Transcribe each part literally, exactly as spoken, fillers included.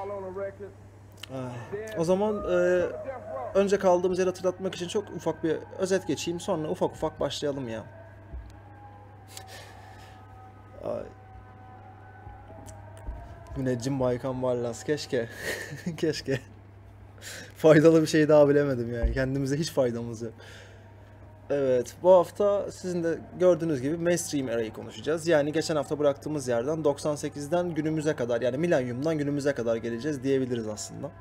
O zaman e, önce kaldığımız yeri hatırlatmak için çok ufak bir özet geçeyim. Sonra ufak ufak başlayalım ya. Ay. Müneccim Baykan Varlas. Keşke. Keşke. Faydalı bir şey daha bilemedim yani. Kendimize hiç faydamız yok. Evet, bu hafta sizin de gördüğünüz gibi mainstream era'yı konuşacağız. Yani geçen hafta bıraktığımız yerden doksan sekizden günümüze kadar, yani milenyumdan günümüze kadar geleceğiz diyebiliriz aslında.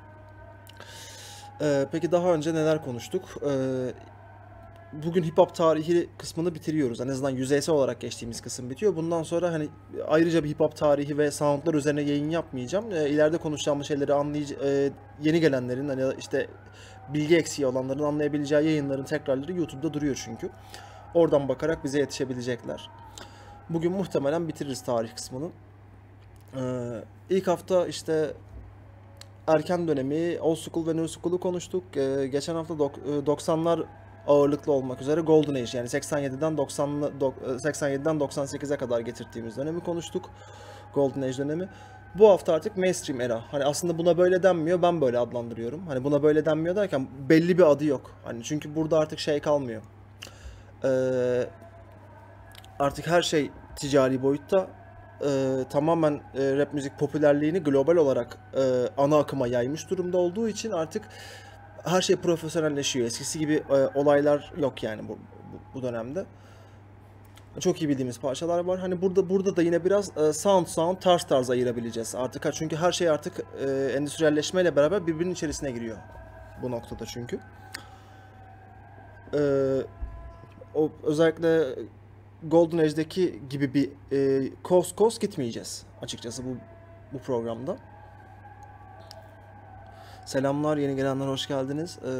Ee, peki daha önce neler konuştuk? Ee, bugün hip hop tarihi kısmını bitiriyoruz. En azından yüzeysel olarak geçtiğimiz kısım bitiyor. Bundan sonra hani ayrıca bir hip hop tarihi ve soundlar üzerine yayın yapmayacağım. Ee, ileride konuşacağımız şeyleri anlayıcı, e, yeni gelenlerin, hani işte bilgi eksiği olanların anlayabileceği yayınların tekrarları YouTube'da duruyor çünkü. Oradan bakarak bize yetişebilecekler. Bugün muhtemelen bitiririz tarih kısmını. Ee, ilk hafta işte erken dönemi, old school ve new school'u konuştuk. Ee, geçen hafta dok- doksanlar ağırlıklı olmak üzere Golden Age, yani seksen yediden doksanlı dok- seksen yediden doksan sekize kadar getirdiğimiz dönemi konuştuk. Golden Age dönemi. Bu hafta artık mainstream era. Hani aslında buna böyle denmiyor, ben böyle adlandırıyorum. Hani buna böyle denmiyor derken belli bir adı yok. Hani çünkü burada artık şey kalmıyor. Ee, artık her şey ticari boyutta. Ee, tamamen e, rap müzik popülerliğini global olarak e, ana akıma yaymış durumda olduğu için artık her şey profesyonelleşiyor. Eskisi gibi e, olaylar yok yani bu, bu, bu dönemde. Çok iyi bildiğimiz parçalar var. Hani burada burada da yine biraz e, sound sound tarz tarz ayırabileceğiz artık. Çünkü her şey artık e, endüstriyelleşmeyle beraber birbirinin içerisine giriyor bu noktada çünkü. E, o özellikle Golden Age'deki gibi bir e, coast coast gitmeyeceğiz açıkçası bu bu programda. Selamlar, yeni gelenler hoş geldiniz. E,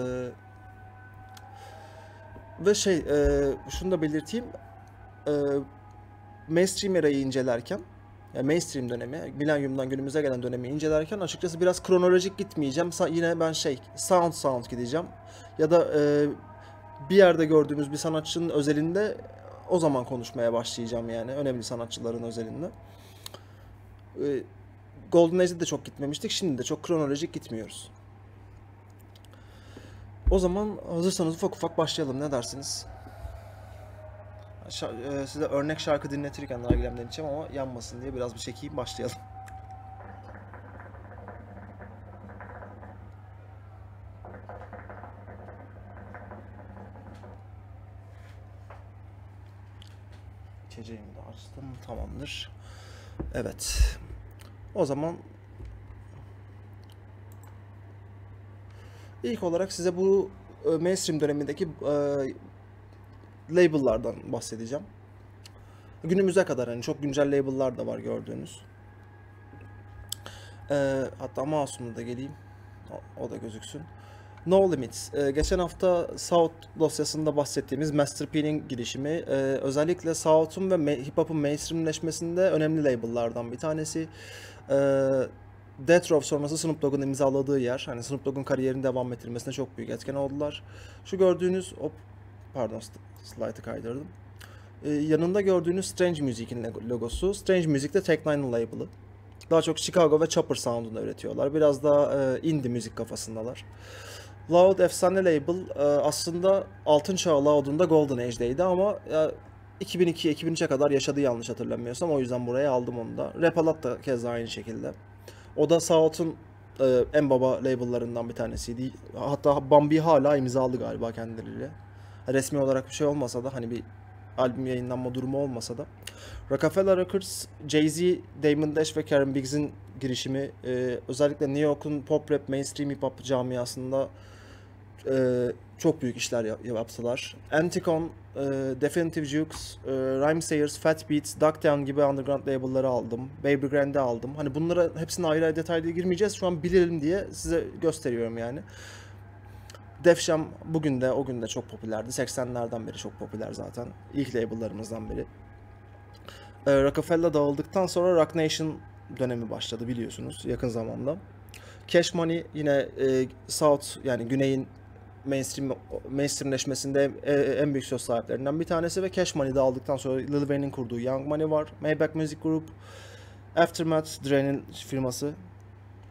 ve şey e, şunu da belirteyim. E, mainstream erayı incelerken, yani mainstream dönemi, milenyumdan günümüze gelen dönemi incelerken açıkçası biraz kronolojik gitmeyeceğim. Sa- yine ben şey sound sound gideceğim. Ya da e, bir yerde gördüğümüz bir sanatçının özelinde o zaman konuşmaya başlayacağım yani. Önemli sanatçıların özelinde. E, Golden Age'de de çok gitmemiştik. Şimdi de çok kronolojik gitmiyoruz. O zaman hazırsanız ufak ufak başlayalım. Ne dersiniz? Şa- e, size örnek şarkı dinletirken nargilemden içeceğim ama yanmasın diye biraz bir çekeyim, başlayalım. İçeceğimi de açtım. Tamamdır. Evet. O zaman ilk olarak size bu e, mainstream dönemindeki e, label'lardan bahsedeceğim. Günümüze kadar hani çok güncel label'lar da var gördüğünüz. E, hatta mouse'umla da geleyim. O, o da gözüksün. No Limits. Ee, geçen hafta South dosyasında bahsettiğimiz Master P'nin girişimi e, özellikle South'un ve me- hip hop'un mainstreamleşmesinde önemli label'lardan bir tanesi. Ee, Death Row sonrası Snoop Dogg'un imzaladığı yer. Hani Snoop Dogg'un kariyerini devam ettirmesine çok büyük etken oldular. Şu gördüğünüz, hop, pardon, slide'ı kaydırdım. Ee, yanında gördüğünüz Strange Music'in logosu. Strange Music de Tech Nine'ın label'ı. Daha çok Chicago ve Chopper Sound'unu üretiyorlar. Biraz daha e, indie müzik kafasındalar. Loud efsane label e, aslında altın çağı Loud'un da Golden Age'deydi ama e, iki bin ikiye iki bin üçe kadar yaşadı yanlış hatırlamıyorsam, o yüzden buraya aldım onu da. Rap-A-Lot da keza aynı şekilde. O da South'un e, en baba label'larından bir tanesiydi. Hatta Bambi hala imzalı galiba kendileriyle. Resmi olarak bir şey olmasa da, hani bir albüm yayınlanma durumu olmasa da. Rockefeller Records, Jay-Z, Damon Dash ve Karen Biggs'in girişimi e, özellikle New York'un pop rap, mainstream hip hop camiasında e, çok büyük işler yaptılar. Anticon, e, Definitive Jukes, e, Rhymesayers, Fat Beats, Ducktown gibi underground label'ları aldım. Baby Grand'i aldım. Hani bunlara hepsine ayrı ayrı detaylı girmeyeceğiz. Şu an bilelim diye size gösteriyorum yani. Def Jam bugün de o gün de çok popülerdi. seksenlerden beri çok popüler zaten. İlk label'larımızdan biri. E, Rockefeller dağıldıktan sonra Roc Nation dönemi başladı biliyorsunuz yakın zamanda. Cash Money yine e, South, yani Güney'in mainstream mainstreamleşmesinde en büyük söz sahiplerinden bir tanesi ve Cash Money'de aldıktan sonra Lil Wayne'in kurduğu Young Money var. Maybach Music Group, Aftermath, Dre'nin firması.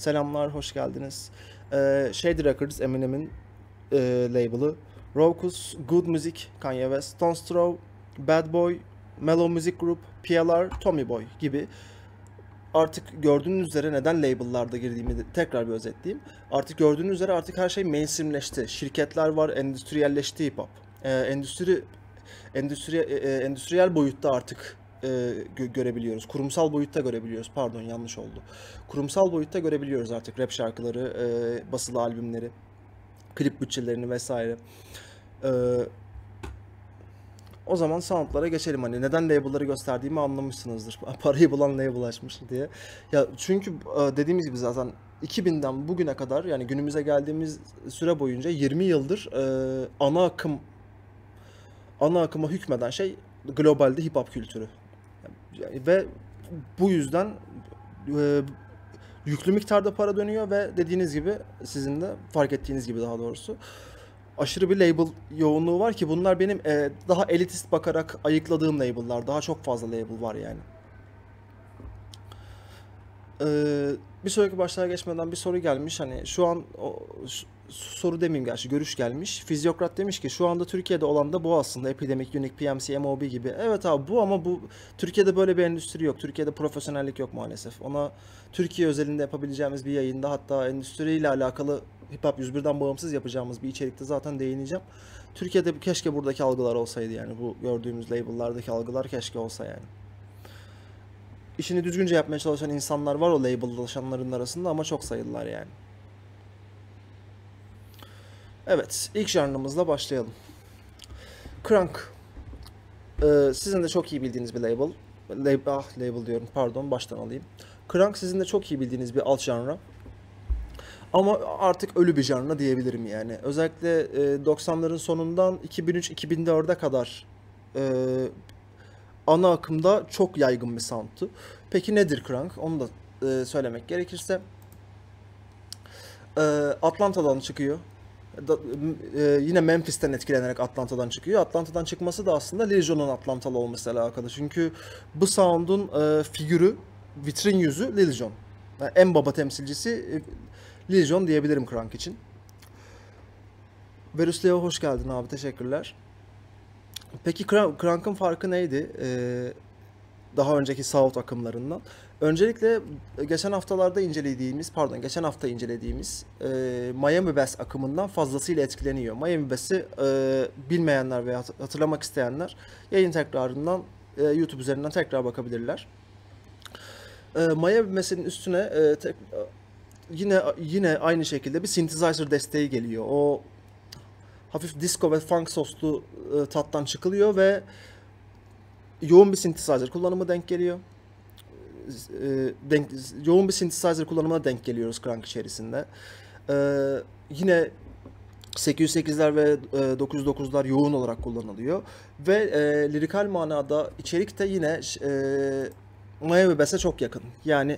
Selamlar, hoş geldiniz. Ee, Shady Records, Eminem'in e, label'ı. Rawkus, Good Music, Kanye West, Stones Throw, Bad Boy, Mellow Music Group, P L R, Tommy Boy gibi. Artık gördüğünüz üzere neden label'larda girdiğimi de tekrar bir özetleyeyim. Artık gördüğünüz üzere artık her şey mainstreamleşti. Şirketler var, endüstriyelleşti hip hop. Ee, endüstri endüstri e, e, endüstriyel boyutta artık e, gö- görebiliyoruz. Kurumsal boyutta görebiliyoruz. Pardon, yanlış oldu. Kurumsal boyutta görebiliyoruz artık rap şarkıları, e, basılı albümleri, klip bütçelerini vesaire. Ee, O zaman soundlara geçelim. Hani neden label'ları gösterdiğimi anlamışsınızdır. Parayı bulan label açmış diye. Ya çünkü e, dediğimiz gibi zaten iki binden bugüne kadar, yani günümüze geldiğimiz süre boyunca yirmi yıldır e, ana akım ana akıma hükmeden şey globalde hip hop kültürü. Yani ve bu yüzden e, yüklü miktarda para dönüyor ve dediğiniz gibi, sizin de fark ettiğiniz gibi daha doğrusu, aşırı bir label yoğunluğu var ki bunlar benim e, daha elitist bakarak ayıkladığım label'lar. Daha çok fazla label var yani. Ee, Bir sonraki başlığa geçmeden bir soru gelmiş. Hani şu an o, ş- soru demeyeyim, gerçi görüş gelmiş. Fizyokrat demiş ki şu anda Türkiye'de olan da bu aslında. Epidemic, Unique, P M C, M O B gibi. Evet abi, bu ama bu Türkiye'de böyle bir endüstri yok. Türkiye'de profesyonellik yok maalesef. Ona Türkiye özelinde yapabileceğimiz bir yayında, hatta endüstriyle alakalı Hip Hop yüz birden bağımsız yapacağımız bir içerikte zaten değineceğim. Türkiye'de keşke buradaki algılar olsaydı, yani bu gördüğümüz label'lardaki algılar keşke olsa yani. İşini düzgünce yapmaya çalışan insanlar var o label'laşanların arasında ama çok sayılılar yani. Evet, ilk janrımızla başlayalım. Crunk. Ee, sizin de çok iyi bildiğiniz bir label. Lab ah, label diyorum, pardon, baştan alayım. Crunk sizin de çok iyi bildiğiniz bir alt janra. Ama artık ölü bir janra diyebilirim yani. Özellikle e, doksanların sonundan iki bin üç iki bin dörde kadar e, ana akımda çok yaygın bir sound'tu. Peki nedir Crunk? Onu da e, söylemek gerekirse, e, Atlanta'dan çıkıyor. Da- e, yine Memphis'ten etkilenerek Atlanta'dan çıkıyor. Atlanta'dan çıkması da aslında Lil Jon'un Atlantalı olmasıyla alakalı. Çünkü bu sound'un e, figürü, vitrin yüzü Lil Jon. Yani en baba temsilcisi e, Lil Jon diyebilirim Crunk için. Verus Leo, hoş geldin abi, teşekkürler. Peki Kra- Crank'ın farkı neydi? Ee, daha önceki South akımlarından. Öncelikle e, geçen haftalarda incelediğimiz, pardon, geçen hafta incelediğimiz e, Miami Bass akımından fazlasıyla etkileniyor. Miami Bass'i e, bilmeyenler veya hat- hatırlamak isteyenler yayın tekrarından e, YouTube üzerinden tekrar bakabilirler. E, Miami Bass'in üstüne e, tek- yine yine aynı şekilde bir synthesizer desteği geliyor. O hafif disco ve funk soslu e, tattan çıkılıyor ve yoğun bir synthesizer kullanımı denk geliyor. E, denk, yoğun bir synthesizer kullanımına denk geliyoruz Crank içerisinde. E, Yine sekiz yüz sekizler ve e, dokuz yüz dokuzlar yoğun olarak kullanılıyor. Ve e, lirikal manada içerik de yine e, Miami Bass'e çok yakın. Yani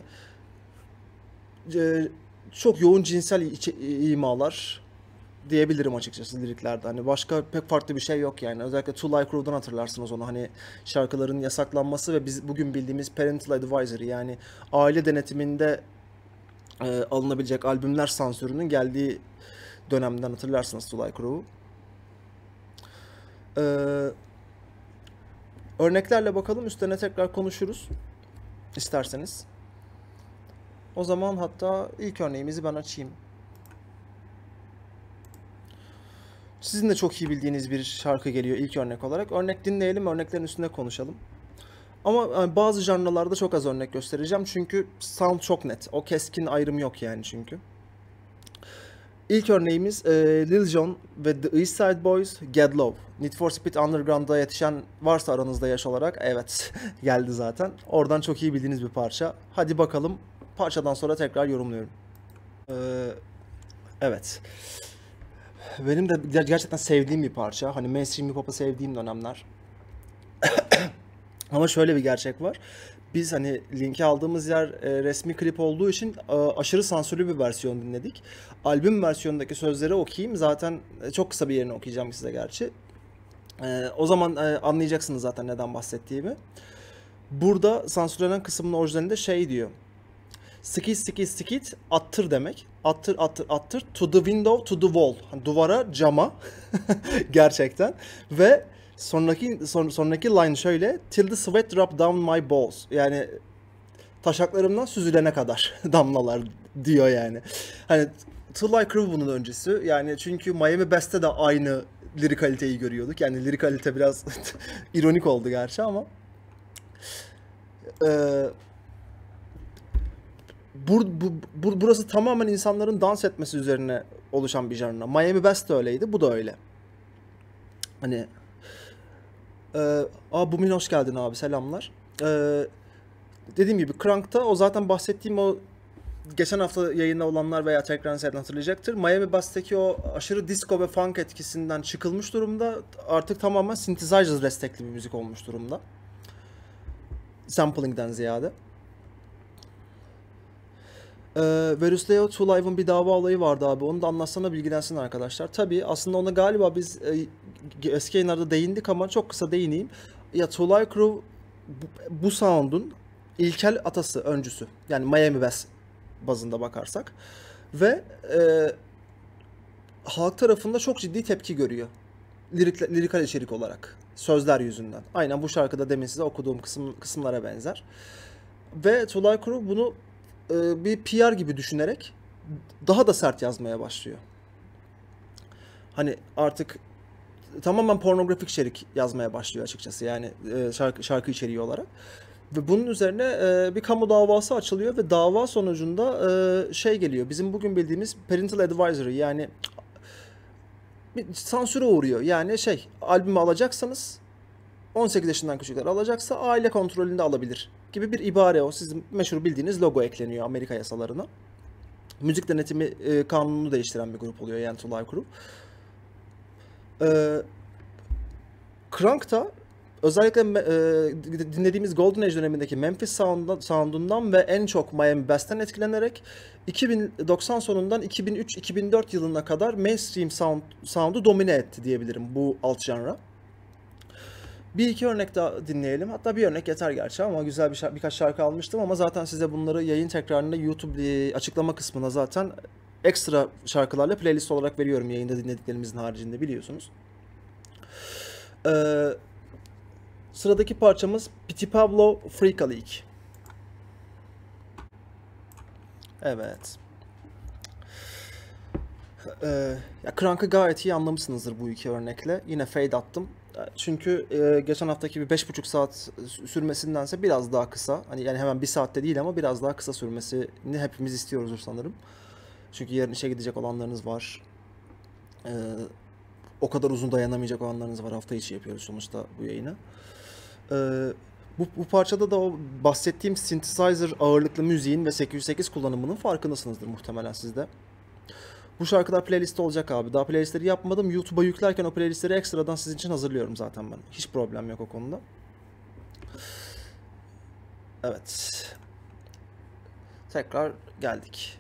e, çok yoğun cinsel içi- imalar diyebilirim açıkçası liriklerde. Hani başka pek farklı bir şey yok yani. Özellikle Two Live Crew'dan hatırlarsınız onu. Hani şarkıların yasaklanması ve biz bugün bildiğimiz Parental Advisory, yani aile denetiminde e, alınabilecek albümler sansürünün geldiği dönemden hatırlarsınız Two Live Crew'u. Ee, Örneklerle bakalım, üstüne tekrar konuşuruz isterseniz. O zaman hatta ilk örneğimizi ben açayım. Sizin de çok iyi bildiğiniz bir şarkı geliyor ilk örnek olarak. Örnek dinleyelim, örneklerin üstünde konuşalım. Ama yani bazı janralarda çok az örnek göstereceğim çünkü sound çok net. O keskin ayrım yok yani çünkü. İlk örneğimiz e, Lil Jon ve The East Side Boys, Get Low. Need for Speed Underground'da yetişen varsa aranızda yaş olarak, evet, geldi zaten. Oradan çok iyi bildiğiniz bir parça. Hadi bakalım, parçadan sonra tekrar yorumluyorum. Ee, evet. Benim de ger- gerçekten sevdiğim bir parça. Hani mainstream hip hop'u sevdiğim dönemler. Ama şöyle bir gerçek var. Biz hani linki aldığımız yer e, resmi klip olduğu için e, aşırı sansürlü bir versiyon dinledik. Albüm versiyonundaki sözleri okuyayım. Zaten e, çok kısa bir yerini okuyacağım size gerçi. E, o zaman e, anlayacaksınız zaten neden bahsettiğimi. Burada sansürlenen kısmının orijinalinde şey diyor. Skid skid skid attır demek. Attır attır attır. To the window to the wall. Hani duvara, cama. Gerçekten. Ve sonraki son, sonraki line şöyle. Till the sweat drop down my balls. Yani taşaklarımdan süzülene kadar damlalar diyor yani. Hani Till I Crew bunun öncesi. Yani çünkü Miami Bass'te de aynı lirikaliteyi görüyorduk. Yani lirikalite biraz ironik oldu gerçi ama. Ee, bur, bu, bu, burası tamamen insanların dans etmesi üzerine oluşan bir janra. Miami Bass de öyleydi, bu da öyle. Hani e, aa Bumin hoş geldin abi, selamlar. Ee, dediğim gibi Crank'ta o zaten bahsettiğim o geçen hafta yayında olanlar veya tekrar seyredenler hatırlayacaktır. Miami Bass'taki o aşırı disco ve funk etkisinden çıkılmış durumda. Artık tamamen synthesizer destekli bir müzik olmuş durumda. Sampling'den ziyade. Ee, Verusleo Two Live'ın bir dava olayı vardı abi. Onu da anlatsana, bilgilensin arkadaşlar. Tabii aslında ona galiba biz e, eski yayınlarda değindik ama çok kısa değineyim. Ya Two Live Crew bu, bu sound'un ilkel atası, öncüsü. Yani Miami Bass bazında bakarsak. Ve e, halk tarafında çok ciddi tepki görüyor. Lirik, lirikal içerik olarak. Sözler yüzünden. Aynen bu şarkıda demin size okuduğum kısım, kısımlara benzer. Ve Two Live Crew bunu e, bir P R gibi düşünerek daha da sert yazmaya başlıyor. Hani artık tamamen pornografik içerik yazmaya başlıyor açıkçası. Yani e, şarkı, şarkı içeriği olarak. Ve bunun üzerine e, bir kamu davası açılıyor ve dava sonucunda e, şey geliyor. Bizim bugün bildiğimiz Parental Advisory, yani bir sansüre uğruyor. Yani şey, albümü alacaksanız on sekiz yaşından küçükler alacaksa aile kontrolünde alabilir gibi bir ibare o. Sizin meşhur bildiğiniz logo ekleniyor Amerika yasalarına. Müzik denetimi e, kanununu değiştiren bir grup oluyor yani Two Live Crew. E, Crank'ta özellikle e, dinlediğimiz Golden Age dönemindeki Memphis sound'dan, sound'undan ve en çok Miami Bass'ten etkilenerek iki bin doksan sonundan iki bin üç iki bin dört yılına kadar mainstream sound, sound'u domine etti diyebilirim bu alt janra. Bir iki örnek daha dinleyelim. Hatta bir örnek yeter gerçi ama güzel bir şarkı, birkaç şarkı almıştım ama zaten size bunları yayın tekrarında YouTube açıklama kısmına zaten ekstra şarkılarla playlist olarak veriyorum yayında dinlediklerimizin haricinde, biliyorsunuz. Ee, sıradaki parçamız Pity Pablo Freaka League. Evet. Ee, ya Crank'ı gayet iyi anlamışsınızdır bu iki örnekle. Yine fade attım. Çünkü e, geçen haftaki bir beş buçuk saat sürmesindense biraz daha kısa. Hani yani hemen bir saatte değil ama biraz daha kısa sürmesini hepimiz istiyoruzdur sanırım. Çünkü yarın işe gidecek olanlarınız var. Ee, o kadar uzun dayanamayacak olanlarınız var. Hafta içi yapıyoruz sonuçta bu yayını. Ee, bu, bu parçada da o bahsettiğim synthesizer ağırlıklı müziğin ve sekiz yüz sekiz kullanımının farkındasınızdır muhtemelen siz de. Bu şarkılar playlistte olacak abi. Daha playlistleri yapmadım. YouTube'a yüklerken o playlistleri ekstradan sizin için hazırlıyorum zaten ben. Hiç problem yok o konuda. Evet. Tekrar geldik.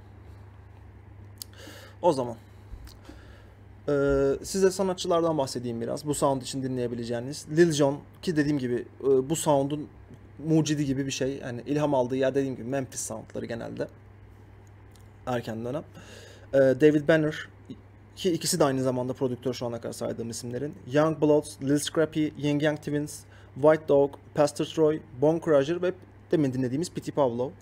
O zaman ee, size sanatçılardan bahsedeyim biraz. Bu sound için dinleyebileceğiniz. Lil Jon, ki dediğim gibi e, bu sound'un mucidi gibi bir şey. Yani ilham aldığı yer dediğim gibi Memphis sound'ları genelde. Erken dönem. David Banner, ki ikisi de aynı zamanda prodüktör şu ana kadar saydığım isimlerin. Young Bloods, Lil Scrappy, Ying Yang Twins, White Dog, Pastor Troy, Bone Crusher ve demin dinlediğimiz Pity Pablo.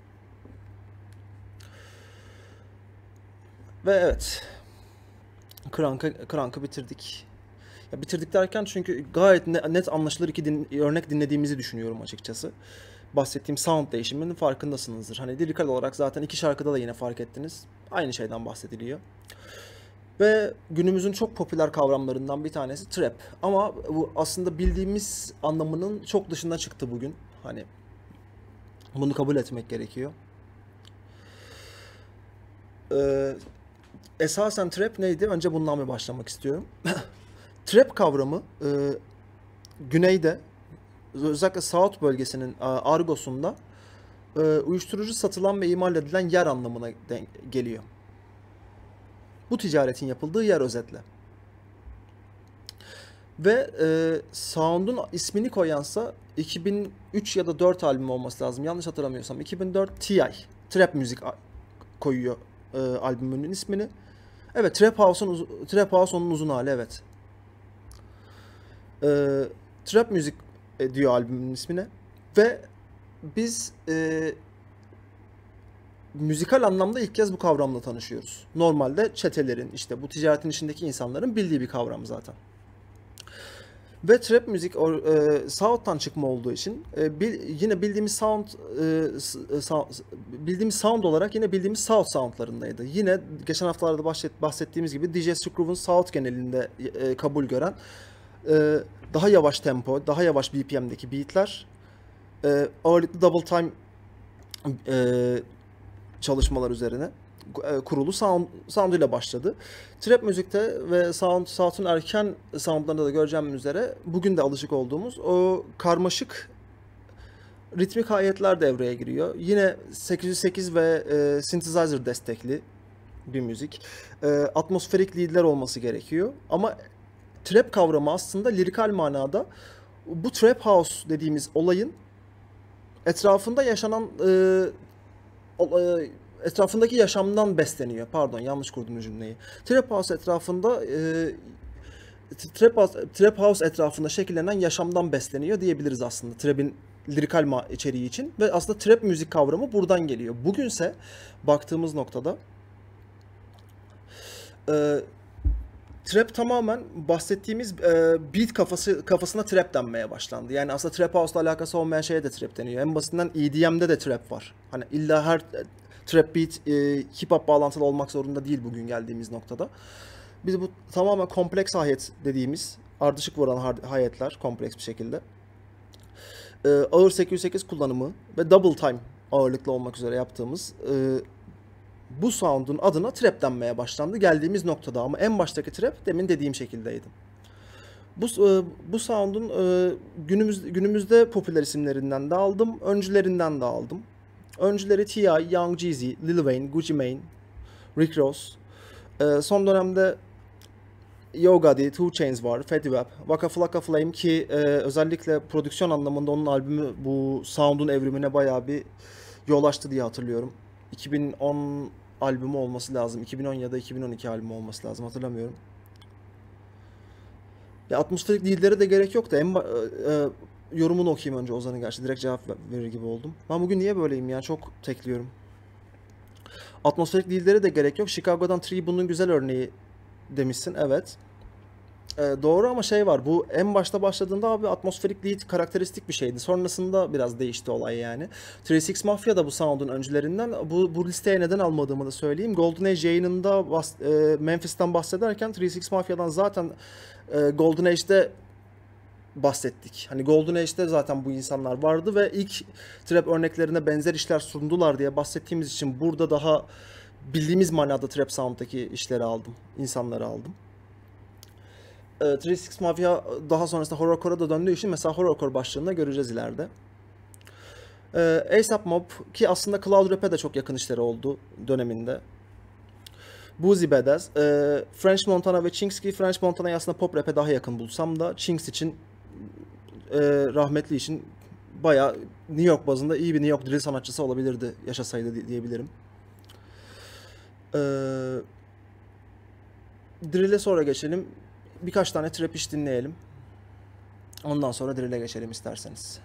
Ve evet, Crank'ı Crank'ı bitirdik. Ya bitirdik derken çünkü gayet net anlaşılır iki din, örnek dinlediğimizi düşünüyorum açıkçası. Bahsettiğim sound değişiminin farkındasınızdır. Hani lirikal olarak zaten iki şarkıda da yine fark ettiniz. Aynı şeyden bahsediliyor. Ve günümüzün çok popüler kavramlarından bir tanesi trap. Ama bu aslında bildiğimiz anlamının çok dışına çıktı bugün. Hani bunu kabul etmek gerekiyor. Ee, esasen trap neydi? Önce bundan bir başlamak istiyorum. Trap kavramı e, güneyde, özellikle South bölgesinin argosunda e, uyuşturucu satılan ve imal edilen yer anlamına geliyor. Bu ticaretin yapıldığı yer özetle. Ve e, Sound'un ismini koyansa iki bin üç ya da dört albüm olması lazım. Yanlış hatırlamıyorsam iki bin dört T I Trap müzik a- koyuyor e, albümünün ismini. Evet, Trap House'un uz- Trap House onun uzun hali, evet. E, Trap müzik e, diyor albümün ismine ve biz e, müzikal anlamda ilk kez bu kavramla tanışıyoruz. Normalde çetelerin, işte bu ticaretin içindeki insanların bildiği bir kavram zaten. Ve trap müzik or, e, South'tan çıkma olduğu için e, bil- yine bildiğimiz sound e, s- e, sa- bildiğimiz sound olarak yine bildiğimiz South soundlarındaydı. Yine geçen haftalarda bahset, bahsettiğimiz gibi D J Screw'un South genelinde e, kabul gören e, daha yavaş tempo, daha yavaş B P M'deki beatler, e, ağırlıklı double time e, çalışmalar üzerine e, kurulu sound, sound'uyla başladı. Trap müzikte ve sound, South'un erken soundlarında da göreceğim üzere bugün de alışık olduğumuz o karmaşık ritmik hayetler devreye giriyor. Yine sekiz yüz sekiz ve e, synthesizer destekli bir müzik. E, atmosferik lead'ler olması gerekiyor. Ama trap kavramı aslında lirikal manada bu trap house dediğimiz olayın etrafında yaşanan e, o- e, etrafındaki yaşamdan besleniyor. Pardon, yanlış kurdum cümleyi. Trap House etrafında e, Trap House, Trap House etrafında şekillenen yaşamdan besleniyor diyebiliriz aslında. Trap'in lirikal ma- içeriği için ve aslında trap müzik kavramı buradan geliyor. Bugünse baktığımız noktada e, trap tamamen bahsettiğimiz e, beat kafası kafasına trap denmeye başlandı. Yani aslında trap house'la alakası olmayan şeye de trap deniyor. En basitinden E D M'de de trap var. Hani illa her e, trap beat e, hip hop bağlantılı olmak zorunda değil bugün geldiğimiz noktada. Biz bu tamamen kompleks hayat dediğimiz ardışık vuran har- hayatlar kompleks bir şekilde. E, ağır sekiz yüz sekiz kullanımı ve double time ağırlıklı olmak üzere yaptığımız e, bu sound'un adına trap denmeye başlandı geldiğimiz noktada, ama en baştaki trap demin dediğim şekildeydi. Bu e, bu sound'un e, günümüz günümüzde popüler isimlerinden de aldım, öncülerinden de aldım. Öncüleri T I, Young Jeezy, Lil Wayne, Gucci Mane, Rick Ross. E, son dönemde Yo Gotti, Two Chainz var, Fetty Wap, Waka Flocka Flame ki e, özellikle prodüksiyon anlamında onun albümü bu sound'un evrimine bayağı bir yol açtı diye hatırlıyorum. iki bin on albümü olması lazım. iki bin on ya da iki bin on iki albümü olması lazım. Hatırlamıyorum. Ya atmosferik değillere de gerek yok da en ba- e, e, yorumunu okuyayım önce Ozan'ın, gerçi direkt cevap verir gibi oldum. Ben bugün niye böyleyim ya? Çok tekliyorum. Atmosferik değillere de gerek yok. Chicago'dan Tree bunun güzel örneği demişsin. Evet. E, doğru ama şey var. Bu en başta başladığında abi atmosferik lead karakteristik bir şeydi. Sonrasında biraz değişti olay yani. üç altı Mafia da bu sound'un öncülerinden. Bu, bu listeye neden almadığımı da söyleyeyim. Golden Age yayınında bahs- e, Memphis'ten bahsederken üç altı Mafia'dan zaten e, Golden Age'de bahsettik. Hani Golden Age'de zaten bu insanlar vardı ve ilk trap örneklerine benzer işler sundular diye bahsettiğimiz için burada daha bildiğimiz manada trap sound'daki işleri aldım. İnsanları aldım. E, üç altı Mafia daha sonrasında horrorcore'a da döndüğü için mesela horrorcore başlığında göreceğiz ileride. E, A$AP Mob ki aslında Cloud Rap'e de çok yakın işleri oldu döneminde. Boozy Badass, e, French Montana ve Chinks ki French Montana'yı aslında pop rap'e daha yakın bulsam da Chinks için e, rahmetli için bayağı New York bazında iyi bir New York drill sanatçısı olabilirdi yaşasaydı di- diyebilirim. E, Drill'e sonra geçelim. Birkaç tane trap iş dinleyelim. Ondan sonra drill'e geçelim isterseniz.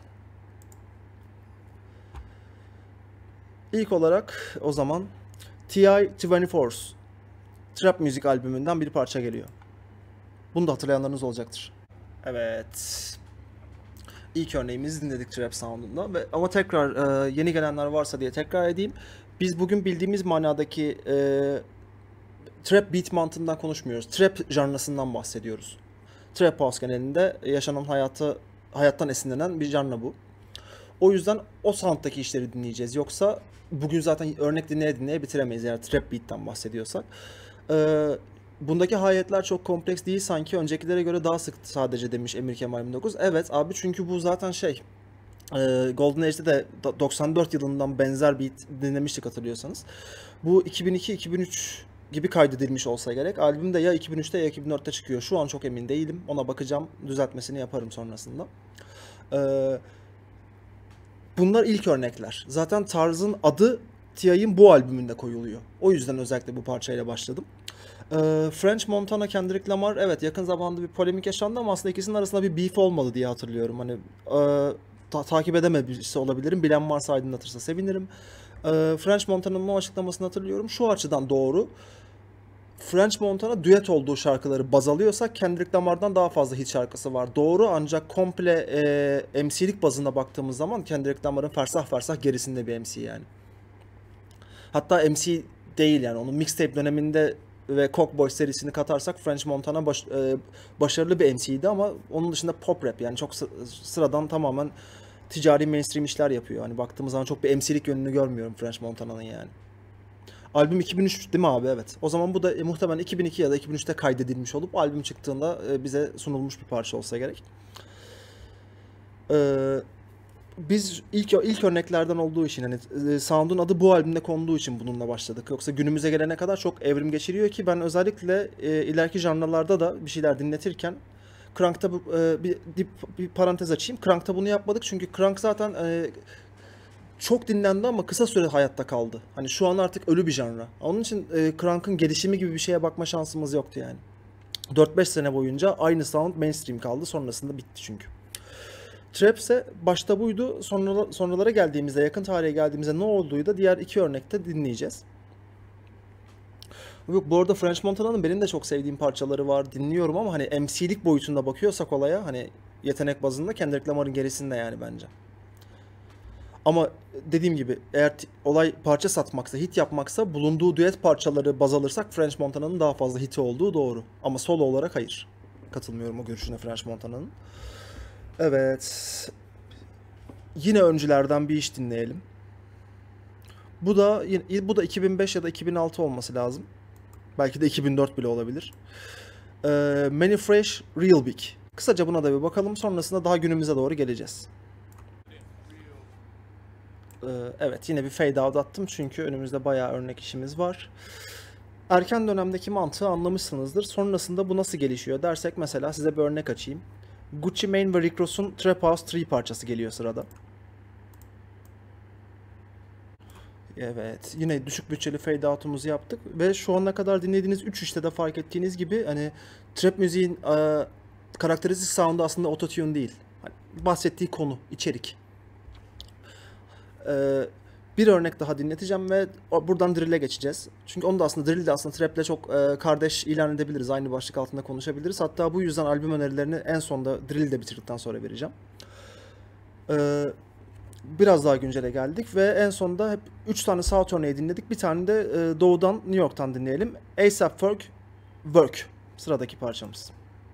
İlk olarak o zaman T I yirmi dört Trap müzik albümünden bir parça geliyor. Bunu da hatırlayanlarınız olacaktır. Evet. İlk örneğimizi dinledik trap sound'unda ve ama tekrar e, yeni gelenler varsa diye tekrar edeyim. Biz bugün bildiğimiz manadaki e, trap beat mantığından konuşmuyoruz. Trap janrasından bahsediyoruz. Trap house genelinde yaşanan hayatı hayattan esinlenen bir janra bu. O yüzden o sound'daki işleri dinleyeceğiz. Yoksa bugün zaten örnek dinleye dinleye bitiremeyiz eğer trap beat'ten bahsediyorsak. Ee, Bundaki hayetler çok kompleks değil sanki. Öncekilere göre daha sık sadece demiş Emir Kemal yirmi dokuz. Evet abi, çünkü bu zaten şey e, Golden Age'de de doksan dört yılından benzer beat dinlemiştik hatırlıyorsanız. Bu iki bin iki iki bin üç gibi kaydedilmiş olsa gerek. Albüm de ya iki bin üçte ya iki bin dörtte çıkıyor. Şu an çok emin değilim. Ona bakacağım. Düzeltmesini yaparım sonrasında. Ee, Bunlar ilk örnekler. Zaten tarzın adı T I'nin bu albümünde koyuluyor. O yüzden özellikle bu parçayla başladım. Ee, French Montana, Kendrick Lamar, evet yakın zamanda bir polemik yaşandı ama aslında ikisinin arasında bir beef olmalı diye hatırlıyorum. Hani e, ta- takip edemediyse olabilirim. Bilen varsa aydınlatırsa sevinirim. Ee, French Montana'nın o açıklamasını hatırlıyorum. Şu açıdan doğru. French Montana düet olduğu şarkıları baz alıyorsak Kendrick Lamar'dan daha fazla hit şarkısı var. Doğru, ancak komple e, M C'lik bazına baktığımız zaman Kendrick Lamar'ın fersah fersah gerisinde bir M C yani. Hatta M C değil yani, onun mixtape döneminde ve Cockboy serisini katarsak French Montana baş, e, başarılı bir M C'ydi ama onun dışında pop rap yani çok sı- sıradan tamamen ticari mainstream işler yapıyor. Hani baktığımız zaman çok bir M C'lik yönünü görmüyorum French Montana'nın yani. Albüm iki bin üç değil mi abi? Evet. O zaman bu da e, muhtemelen iki bin iki ya da iki bin üçte kaydedilmiş olup albüm çıktığında e, bize sunulmuş bir parça olsa gerek. Ee, Biz ilk ilk örneklerden olduğu için hani e, Sound'un adı bu albümde konduğu için bununla başladık. Yoksa günümüze gelene kadar çok evrim geçiriyor ki ben özellikle e, ileriki janralarda da bir şeyler dinletirken Crank'ta bu- e, bir, bir, bir parantez açayım. Crank'ta bunu yapmadık çünkü Crank zaten e, çok dinlendi ama kısa süre hayatta kaldı. Hani şu an artık ölü bir janra. Onun için e, Crank'ın gelişimi gibi bir şeye bakma şansımız yoktu yani. dört beş sene boyunca aynı sound mainstream kaldı. Sonrasında bitti çünkü. Trap ise başta buydu. Sonra, sonralara geldiğimizde, yakın tarihe geldiğimizde ne olduğu da diğer iki örnekte dinleyeceğiz. Yok, bu arada French Montana'nın benim de çok sevdiğim parçaları var. Dinliyorum ama hani M C'lik boyutunda bakıyorsak olaya, hani yetenek bazında Kendrick Lamar'ın gerisinde yani bence. Ama dediğim gibi eğer t- olay parça satmaksa, hit yapmaksa bulunduğu düet parçaları baz alırsak French Montana'nın daha fazla hiti olduğu doğru. Ama solo olarak hayır. Katılmıyorum o görüşüne French Montana'nın. Evet. Yine öncülerden bir iş dinleyelim. Bu da yine- bu da iki bin beş ya da iki bin altı olması lazım. Belki de iki bin dört bile olabilir. Ee, Manny Fresh, Real Big. Kısaca buna da bir bakalım. Sonrasında daha günümüze doğru geleceğiz. Ee, evet, yine bir fade out attım çünkü önümüzde bayağı örnek işimiz var. Erken dönemdeki mantığı anlamışsınızdır. Sonrasında bu nasıl gelişiyor dersek mesela size bir örnek açayım. Gucci Mane ve Rick Ross'un Trap House üç parçası geliyor sırada. Evet, yine düşük bütçeli fade out'umuzu yaptık ve şu ana kadar dinlediğiniz üç işte de fark ettiğiniz gibi hani trap müziğin e, karakteristik sound'u aslında autotune değil. Hani bahsettiği konu, içerik. Ee, Bir örnek daha dinleteceğim ve o- buradan drill'e geçeceğiz. Çünkü onu da aslında drill de aslında trap'le çok e, kardeş ilan edebiliriz. Aynı başlık altında konuşabiliriz. Hatta bu yüzden albüm önerilerini en sonda drill de bitirdikten sonra vereceğim. Ee, Biraz daha güncele geldik ve en sonda hep üç tane South örneği dinledik. Bir tane de e, Doğu'dan, New York'tan dinleyelim. A$AP Ferg, Work. Sıradaki parçamız.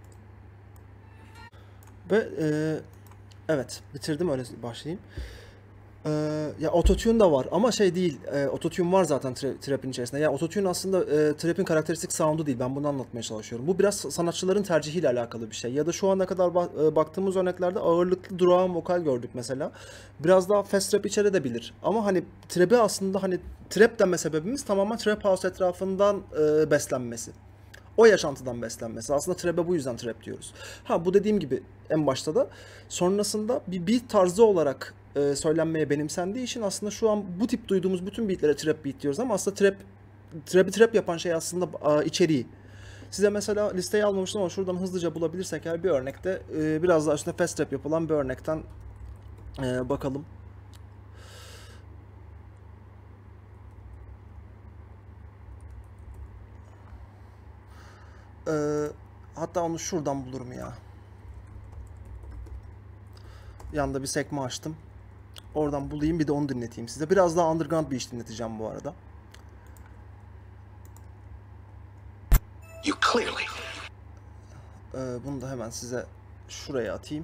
Ve e, evet, bitirdim, öyle başlayayım. Ee, Ya ototune da var ama şey değil. E, ototune var zaten tra- trap'in içerisinde. Ya ototune aslında e, trap'in karakteristik sound'u değil. Ben bunu anlatmaya çalışıyorum. Bu biraz sanatçıların tercihiyle alakalı bir şey. Ya da şu ana kadar ba- e, baktığımız örneklerde ağırlıklı durağan vokal gördük mesela. Biraz daha fast rap içerebilir. Ama hani trap'i aslında hani trap deme sebebimiz tamamen trap house etrafından e, beslenmesi. O yaşantıdan beslenmesi. Aslında trap'e bu yüzden trap diyoruz. Ha, bu dediğim gibi en başta da sonrasında bir beat tarzı olarak e, söylenmeye benimsendiği için aslında şu an bu tip duyduğumuz bütün beatlere trap beat diyoruz ama aslında trap trap'i trap yapan şey aslında a, içeriği. Size mesela listeyi almamıştım ama şuradan hızlıca bulabilirsek eğer bir örnekte e, biraz daha üstüne fast rap yapılan bir örnekten e, bakalım. E, Hatta onu şuradan bulurum ya. Yanında bir sekme açtım. Oradan bulayım, bir de onu dinleteyim size. Biraz daha underground bir iş dinleteceğim bu arada. You clearly. Ee, bunu da hemen size şuraya atayım.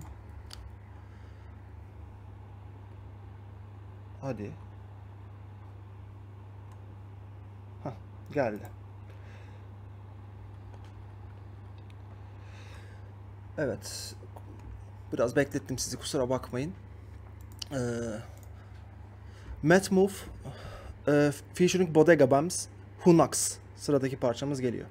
Hadi. Hah, geldi. Evet. Biraz beklettim sizi, kusura bakmayın. Ee, Matt Move, e, featuring Bodega Bams, Who Knocks. Sıradaki parçamız geliyor.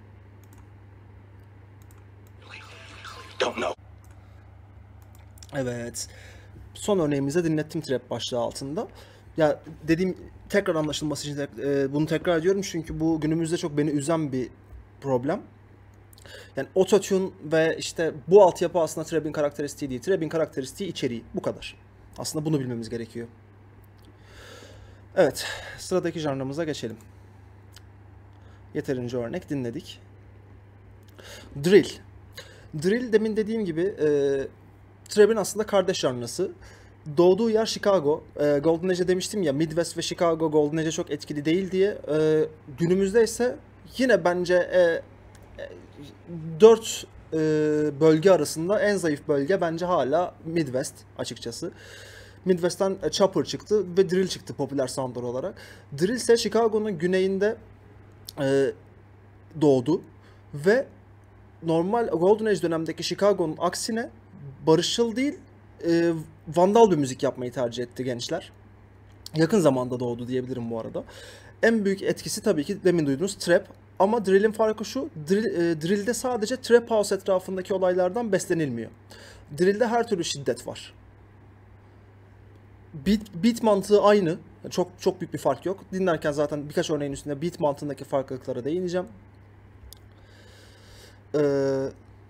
Don't know. Evet. Son örneğimize dinlettim trap başlığı altında. Ya dediğim tekrar anlaşılması için tek- e, bunu tekrar ediyorum çünkü bu günümüzde çok beni üzen bir problem. Yani autotune ve işte bu altyapı aslında Trap'in karakteristiği değil. Trap'in karakteristiği içeriği. Bu kadar. Aslında bunu bilmemiz gerekiyor. Evet, sıradaki janrımıza geçelim. Yeterince örnek dinledik. Drill. Drill demin dediğim gibi e, Trap'in aslında kardeş janrısı. Doğduğu yer Chicago. E, Golden Age'e demiştim ya, Midwest ve Chicago Golden Age'e çok etkili değil diye. E, günümüzde ise yine bence e, dört e, bölge arasında en zayıf bölge bence hala Midwest açıkçası. Midwest'ten e, Chopper çıktı ve Drill çıktı popüler soundlar olarak. Drill ise Chicago'nun güneyinde e, doğdu ve normal Golden Age dönemdeki Chicago'nun aksine barışçıl değil, e, vandal bir müzik yapmayı tercih etti gençler. Yakın zamanda doğdu diyebilirim bu arada. En büyük etkisi tabii ki demin duyduğunuz trap. Ama drill'in farkı şu, drill, e, drill'de sadece trap house etrafındaki olaylardan beslenilmiyor. Drill'de her türlü şiddet var. Beat, beat mantığı aynı. Çok çok büyük bir fark yok. Dinlerken zaten birkaç örneğin üstünde beat mantığındaki farklılıklara değineceğim. Ee,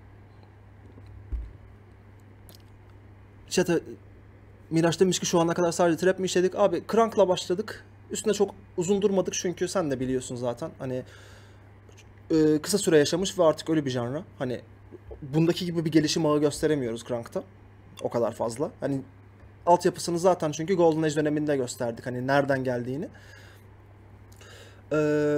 Chat'e Miraç demiş ki şu ana kadar sadece trap mi işledik? Abi Crank'la başladık. Üstüne çok uzun durmadık çünkü sen de biliyorsun zaten. Hani e, kısa süre yaşamış ve artık ölü bir janra. Hani bundaki gibi bir gelişim ağı gösteremiyoruz Crank'ta. O kadar fazla. Hani altyapısını zaten çünkü Golden Age döneminde gösterdik. Hani nereden geldiğini. Ee,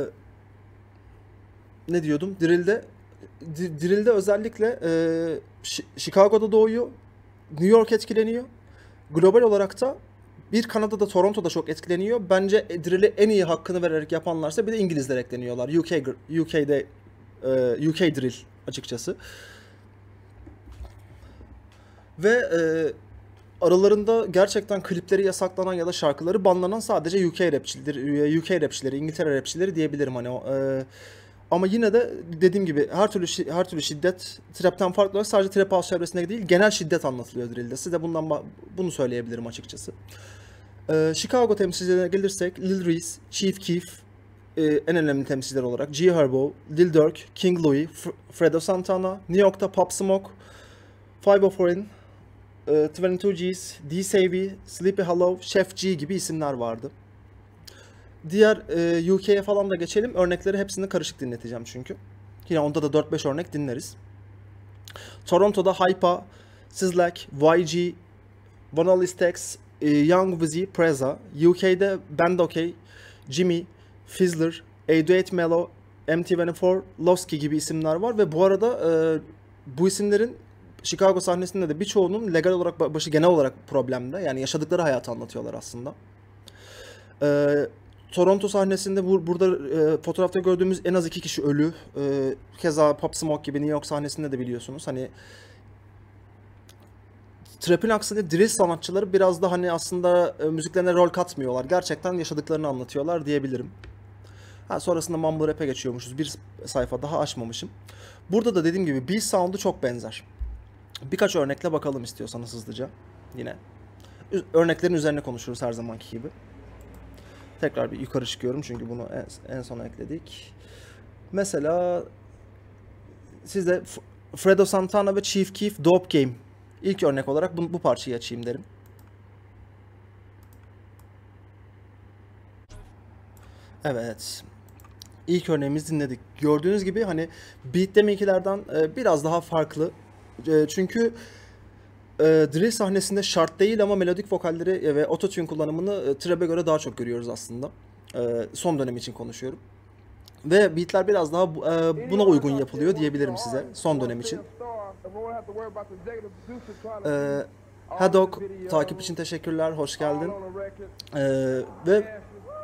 ne diyordum? Drill'de D- Drill'de özellikle e, Şi- Chicago'da doğuyor. New York etkileniyor. Global olarak da bir Kanada'da, Toronto'da çok etkileniyor. Bence Drill'i en iyi hakkını vererek yapanlarsa bir de İngilizler ekleniyorlar. U K gr- U K'de e, U K Drill açıkçası. Ve e, aralarında gerçekten klipleri yasaklanan ya da şarkıları banlanan sadece U K rapçileri, U K rapçileri, İngiltere rapçileri diyebilirim hani o. E, ama yine de dediğim gibi her türlü şi- her türlü şiddet trap'ten farklı olarak sadece trap house çevresinde değil, genel şiddet anlatılıyor Drill'de. Size bundan ba- bunu söyleyebilirim açıkçası. Ee, Chicago temsilcilerine gelirsek Lil Reese, Chief Keef e, en önemli temsilciler olarak G Herbo, Lil Durk, King Louis, F- Fredo Santana, New York'ta Pop Smoke, Five oh Four'in, e, yirmi iki G's, D Savvy, Sleepy Hollow, Chef G gibi isimler vardı. Diğer e, U K'ye falan da geçelim. Örnekleri hepsini karışık dinleteceğim çünkü. Yine onda da dört beş örnek dinleriz. Toronto'da Hypa, Sizzlack, Y G, Vanilla Stax, e, Young Wizzy, Preza. U K'de Band OK, Jimmy, Fizzler, A D sekiz Melo, M T yirmi dört, Lowski gibi isimler var ve bu arada e, bu isimlerin Chicago sahnesinde de birçoğunun legal olarak başı genel olarak problemde. Yani yaşadıkları hayatı anlatıyorlar aslında. E, Toronto sahnesinde bu, burada e, fotoğrafta gördüğümüz en az iki kişi ölü. E, keza Pop Smoke gibi New York sahnesinde de biliyorsunuz. Hani Trap'in aksine drill sanatçıları biraz da hani aslında e, müziklerine rol katmıyorlar. Gerçekten yaşadıklarını anlatıyorlar diyebilirim. Ha, sonrasında mumble rap'e geçiyormuşuz. Bir sayfa daha açmamışım. Burada da dediğim gibi beat sound'u çok benzer. Birkaç örnekle bakalım istiyorsanız hızlıca. Yine. Ü- Örneklerin üzerine konuşuruz her zamanki gibi. Tekrar bir yukarı çıkıyorum çünkü bunu en, en sona ekledik. Mesela sizde F- Fredo Santana ve Chief Keef Dope Game. İlk örnek olarak bu, bu parçayı açayım derim. Evet. İlk örneğimizi dinledik. Gördüğünüz gibi hani beat deminkilerden e, biraz daha farklı. E, çünkü e, drill sahnesinde şart değil ama melodik vokalleri e, ve autotune kullanımını e, trap'e göre daha çok görüyoruz aslında. E, son dönem için konuşuyorum. Ve beatler biraz daha bu- e, buna uygun yapılıyor diyebilirim size son dönem için. E, Haddock takip için teşekkürler, hoş geldin. E, ve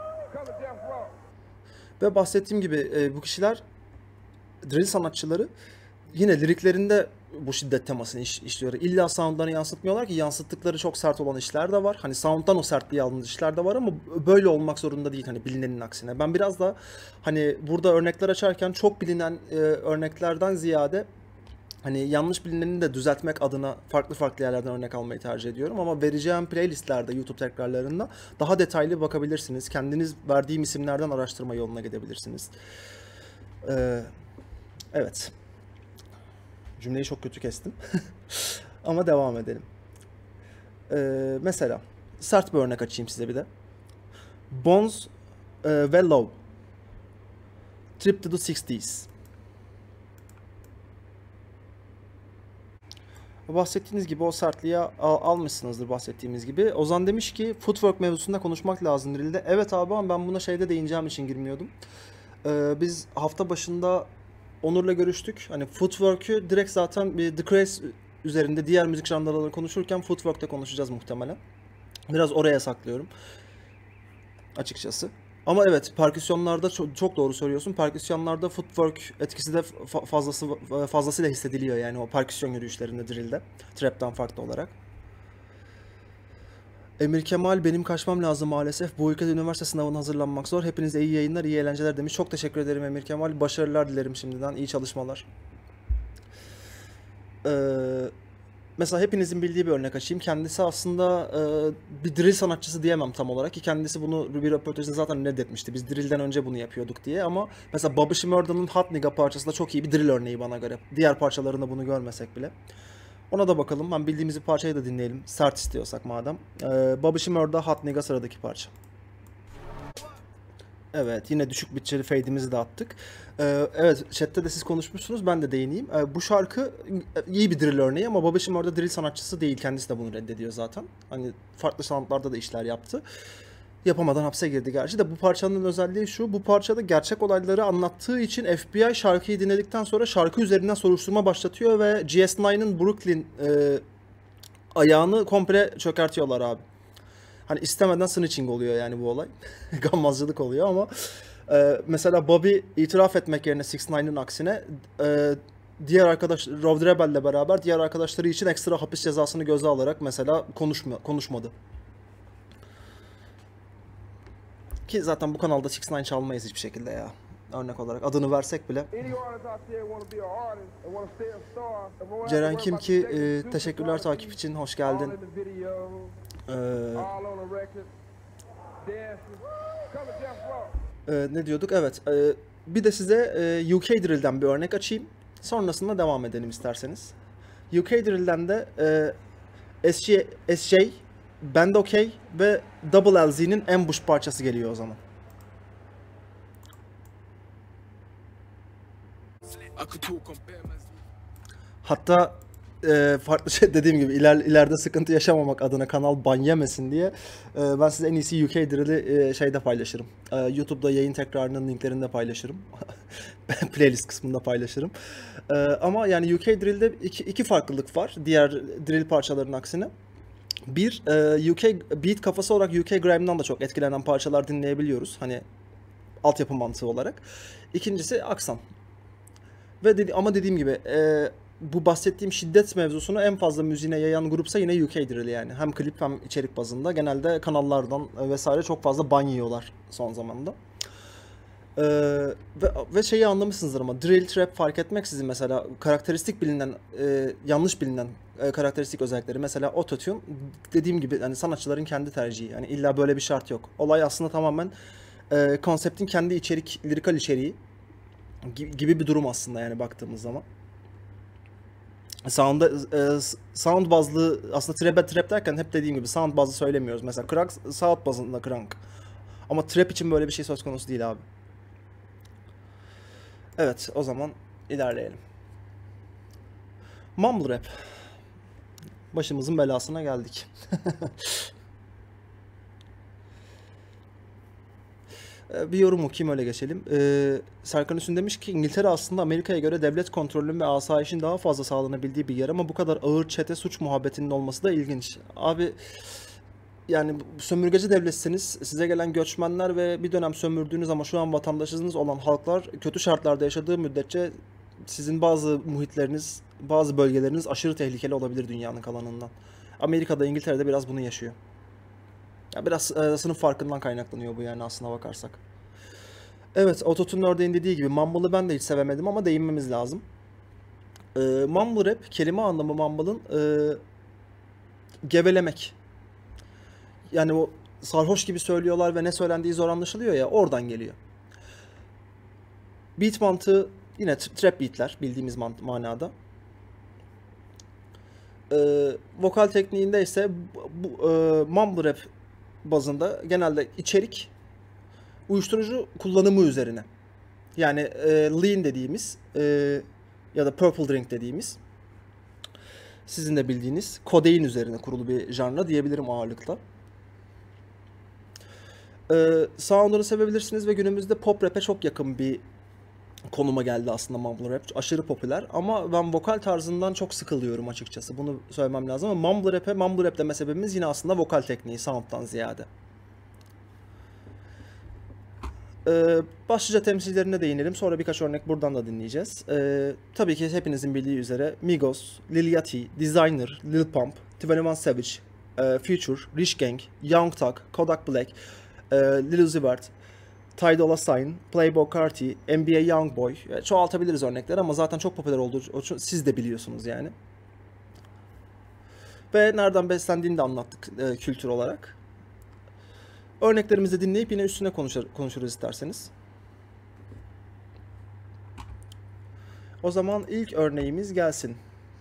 ve bahsettiğim gibi e, bu kişiler drill sanatçıları yine liriklerinde bu şiddet temasını iş, işliyor. İlla soundlarını yansıtmıyorlar ki yansıttıkları çok sert olan işler de var. Hani sound'dan o sertliği aldığımız işler de var ama böyle olmak zorunda değil hani bilinenin aksine. Ben biraz da hani burada örnekler açarken çok bilinen e, örneklerden ziyade Hani yanlış bilineni de düzeltmek adına farklı farklı yerlerden örnek almayı tercih ediyorum. Ama vereceğim playlistlerde, YouTube tekrarlarında daha detaylı bakabilirsiniz. Kendiniz verdiğim isimlerden araştırma yoluna gidebilirsiniz. Ee, evet. Cümleyi çok kötü kestim. Ama devam edelim. Ee, mesela sert bir örnek açayım size bir de. Bones e, ve Love. Trip to the sixties. Bahsettiğiniz gibi o sertliği al- almışsınızdır bahsettiğimiz gibi. Ozan demiş ki footwork mevzusunda konuşmak lazım Drill'de. Evet abi ama ben buna şeyde değineceğim için girmiyordum. Ee, biz hafta başında Onur'la görüştük. Hani footwork'ü direkt zaten bir The Craze üzerinde diğer müzik janralarını konuşurken footwork'te konuşacağız muhtemelen. Biraz oraya saklıyorum açıkçası. Ama evet, perküsyonlarda çok, çok doğru söylüyorsun. Perküsyonlarda footwork etkisi de fa- fazlası fazlasıyla hissediliyor yani o perküsyon yürüyüşlerinde drill'de. Trap'ten farklı olarak. Emir Kemal benim kaçmam lazım maalesef. Bu ülkede üniversite sınavına hazırlanmak zor. Hepinize iyi yayınlar, iyi eğlenceler demiş. Çok teşekkür ederim Emir Kemal. Başarılar dilerim şimdiden. İyi çalışmalar. Ee, Mesela hepinizin bildiği bir örnek açayım. Kendisi aslında e, bir drill sanatçısı diyemem tam olarak ki kendisi bunu bir röportajında zaten reddetmişti. Biz drill'den önce bunu yapıyorduk diye ama mesela Bobby Shmurda'nın Hot Nigga parçası da çok iyi bir drill örneği bana göre. Diğer parçalarında bunu görmesek bile. Ona da bakalım. Ben bildiğimiz bir parçayı da dinleyelim. Sert istiyorsak madem. Ee, Bobby Shmurda Hot Nigga sıradaki parça. Evet, yine düşük bütçeli fade'imizi de attık. Ee, evet, chat'te de siz konuşmuşsunuz, ben de değineyim. Ee, bu şarkı iyi bir drill örneği ama Bobby Shmurda orada drill sanatçısı değil. Kendisi de bunu reddediyor zaten. Hani farklı sanatlarda da işler yaptı. Yapamadan hapse girdi gerçi de bu parçanın özelliği şu. Bu parçada gerçek olayları anlattığı için F B I şarkıyı dinledikten sonra şarkı üzerinden soruşturma başlatıyor ve G S nine'ın Brooklyn e, ayağını komple çökertiyorlar abi. Hani istemeden snitching oluyor yani bu olay. Gammazcılık oluyor ama e, mesela Bobby itiraf etmek yerine altı dokuzun aksine e, diğer arkadaş Road Rebel'le beraber diğer arkadaşları için ekstra hapis cezasını göze alarak mesela konuşma, konuşmadı. Ki zaten bu kanalda altı dokuz çalmayız hiçbir şekilde ya. Örnek olarak adını versek bile. Ceren kim ki e, teşekkürler takip için, hoş geldin. Ee, e, ne diyorduk? Evet. E, bir de size e, U K Drill'den bir örnek açayım. Sonrasında devam edelim isterseniz. U K Drill'den de e, S J, S J, Band OK ve Double L Z'nin Ambush parçası geliyor o zaman. Hatta e, farklı şey dediğim gibi iler, ileride sıkıntı yaşamamak adına kanal ban yemesin diye e, ben size en iyisi U K Drill'i e, şeyde paylaşırım. E, YouTube'da yayın tekrarının linklerini de paylaşırım. Playlist kısmında paylaşırım. E, ama yani U K Drill'de iki, iki farklılık var diğer drill parçalarının aksine. Bir, e, U K beat kafası olarak U K Grime'dan da çok etkilenen parçalar dinleyebiliyoruz. Hani altyapı mantığı olarak. İkincisi aksan. Ve dedi, ama dediğim gibi e, bu bahsettiğim şiddet mevzusunu en fazla müziğine yayan grupsa yine U K Drill yani. Hem klip hem içerik bazında. Genelde kanallardan vesaire çok fazla ban yiyorlar son zamanda. Ee, ve, ve şeyi anlamışsınızdır ama drill, trap fark etmeksizin mesela karakteristik bilinen, e, yanlış bilinen e, karakteristik özellikleri. Mesela autotune dediğim gibi hani sanatçıların kendi tercihi. Yani illa böyle bir şart yok. Olay aslında tamamen e, konseptin kendi içerik, lirikal içeriği gibi bir durum aslında yani baktığımız zaman. Sound'da e, sound bazlı aslında trap trap derken hep dediğim gibi sound bazlı söylemiyoruz. Mesela crank sound bazında crank. Ama trap için böyle bir şey söz konusu değil abi. Evet, o zaman ilerleyelim. Mumble rap. Başımızın belasına geldik. Bir yorum okuyayım öyle geçelim. Ee, Serkan Üstün demiş ki İngiltere aslında Amerika'ya göre devlet kontrolünün ve asayişin daha fazla sağlanabildiği bir yer ama bu kadar ağır çete suç muhabbetinin olması da ilginç. Abi yani sömürgeci devletseniz size gelen göçmenler ve bir dönem sömürdüğünüz ama şu an vatandaşınız olan halklar kötü şartlarda yaşadığı müddetçe sizin bazı muhitleriniz, bazı bölgeleriniz aşırı tehlikeli olabilir dünyanın kalanından. Amerika'da, İngiltere'de biraz bunu yaşıyor. Ya biraz e, sınıf farkından kaynaklanıyor bu yani aslına bakarsak. Evet, Autotune örneğin dediği gibi Mumble'ı ben de hiç sevemedim ama değinmemiz lazım. E, mumble rap, kelime anlamı mumble'ın e, gevelemek. Yani o sarhoş gibi söylüyorlar ve ne söylendiği zor anlaşılıyor ya, oradan geliyor. Beat mantığı yine trap beatler bildiğimiz manada. Ee, vokal tekniğinde ise bu, e, mumble rap bazında genelde içerik uyuşturucu kullanımı üzerine. Yani e, lean dediğimiz e, ya da purple drink dediğimiz sizin de bildiğiniz kodein üzerine kurulu bir janra diyebilirim ağırlıkla. Ee, sound'unu sevebilirsiniz ve günümüzde pop rap'e çok yakın bir konuma geldi aslında mumble rap. Aşırı popüler ama ben vokal tarzından çok sıkılıyorum açıkçası. Bunu söylemem lazım ama mumble rap'e mumble rap deme sebebimiz yine aslında vokal tekniği, sound'dan ziyade. Ee, başlıca temsilcilerine değinelim. Sonra birkaç örnek buradan da dinleyeceğiz. Ee, tabii ki hepinizin bildiği üzere Migos, Lil Yachty, Designer, Lil Pump, twenty one Savage, e, Future, Rich Gang, Young Thug, Kodak Black, e, Lil Uzi Vert, Ty Dolla Sign, Playboi Carti, N B A Youngboy. Çoğaltabiliriz örnekler ama zaten çok popüler olduğu için siz de biliyorsunuz yani. Ve nereden beslendiğini de anlattık e, kültür olarak. Örneklerimizi dinleyip yine üstüne konuşur, konuşuruz isterseniz. O zaman ilk örneğimiz gelsin.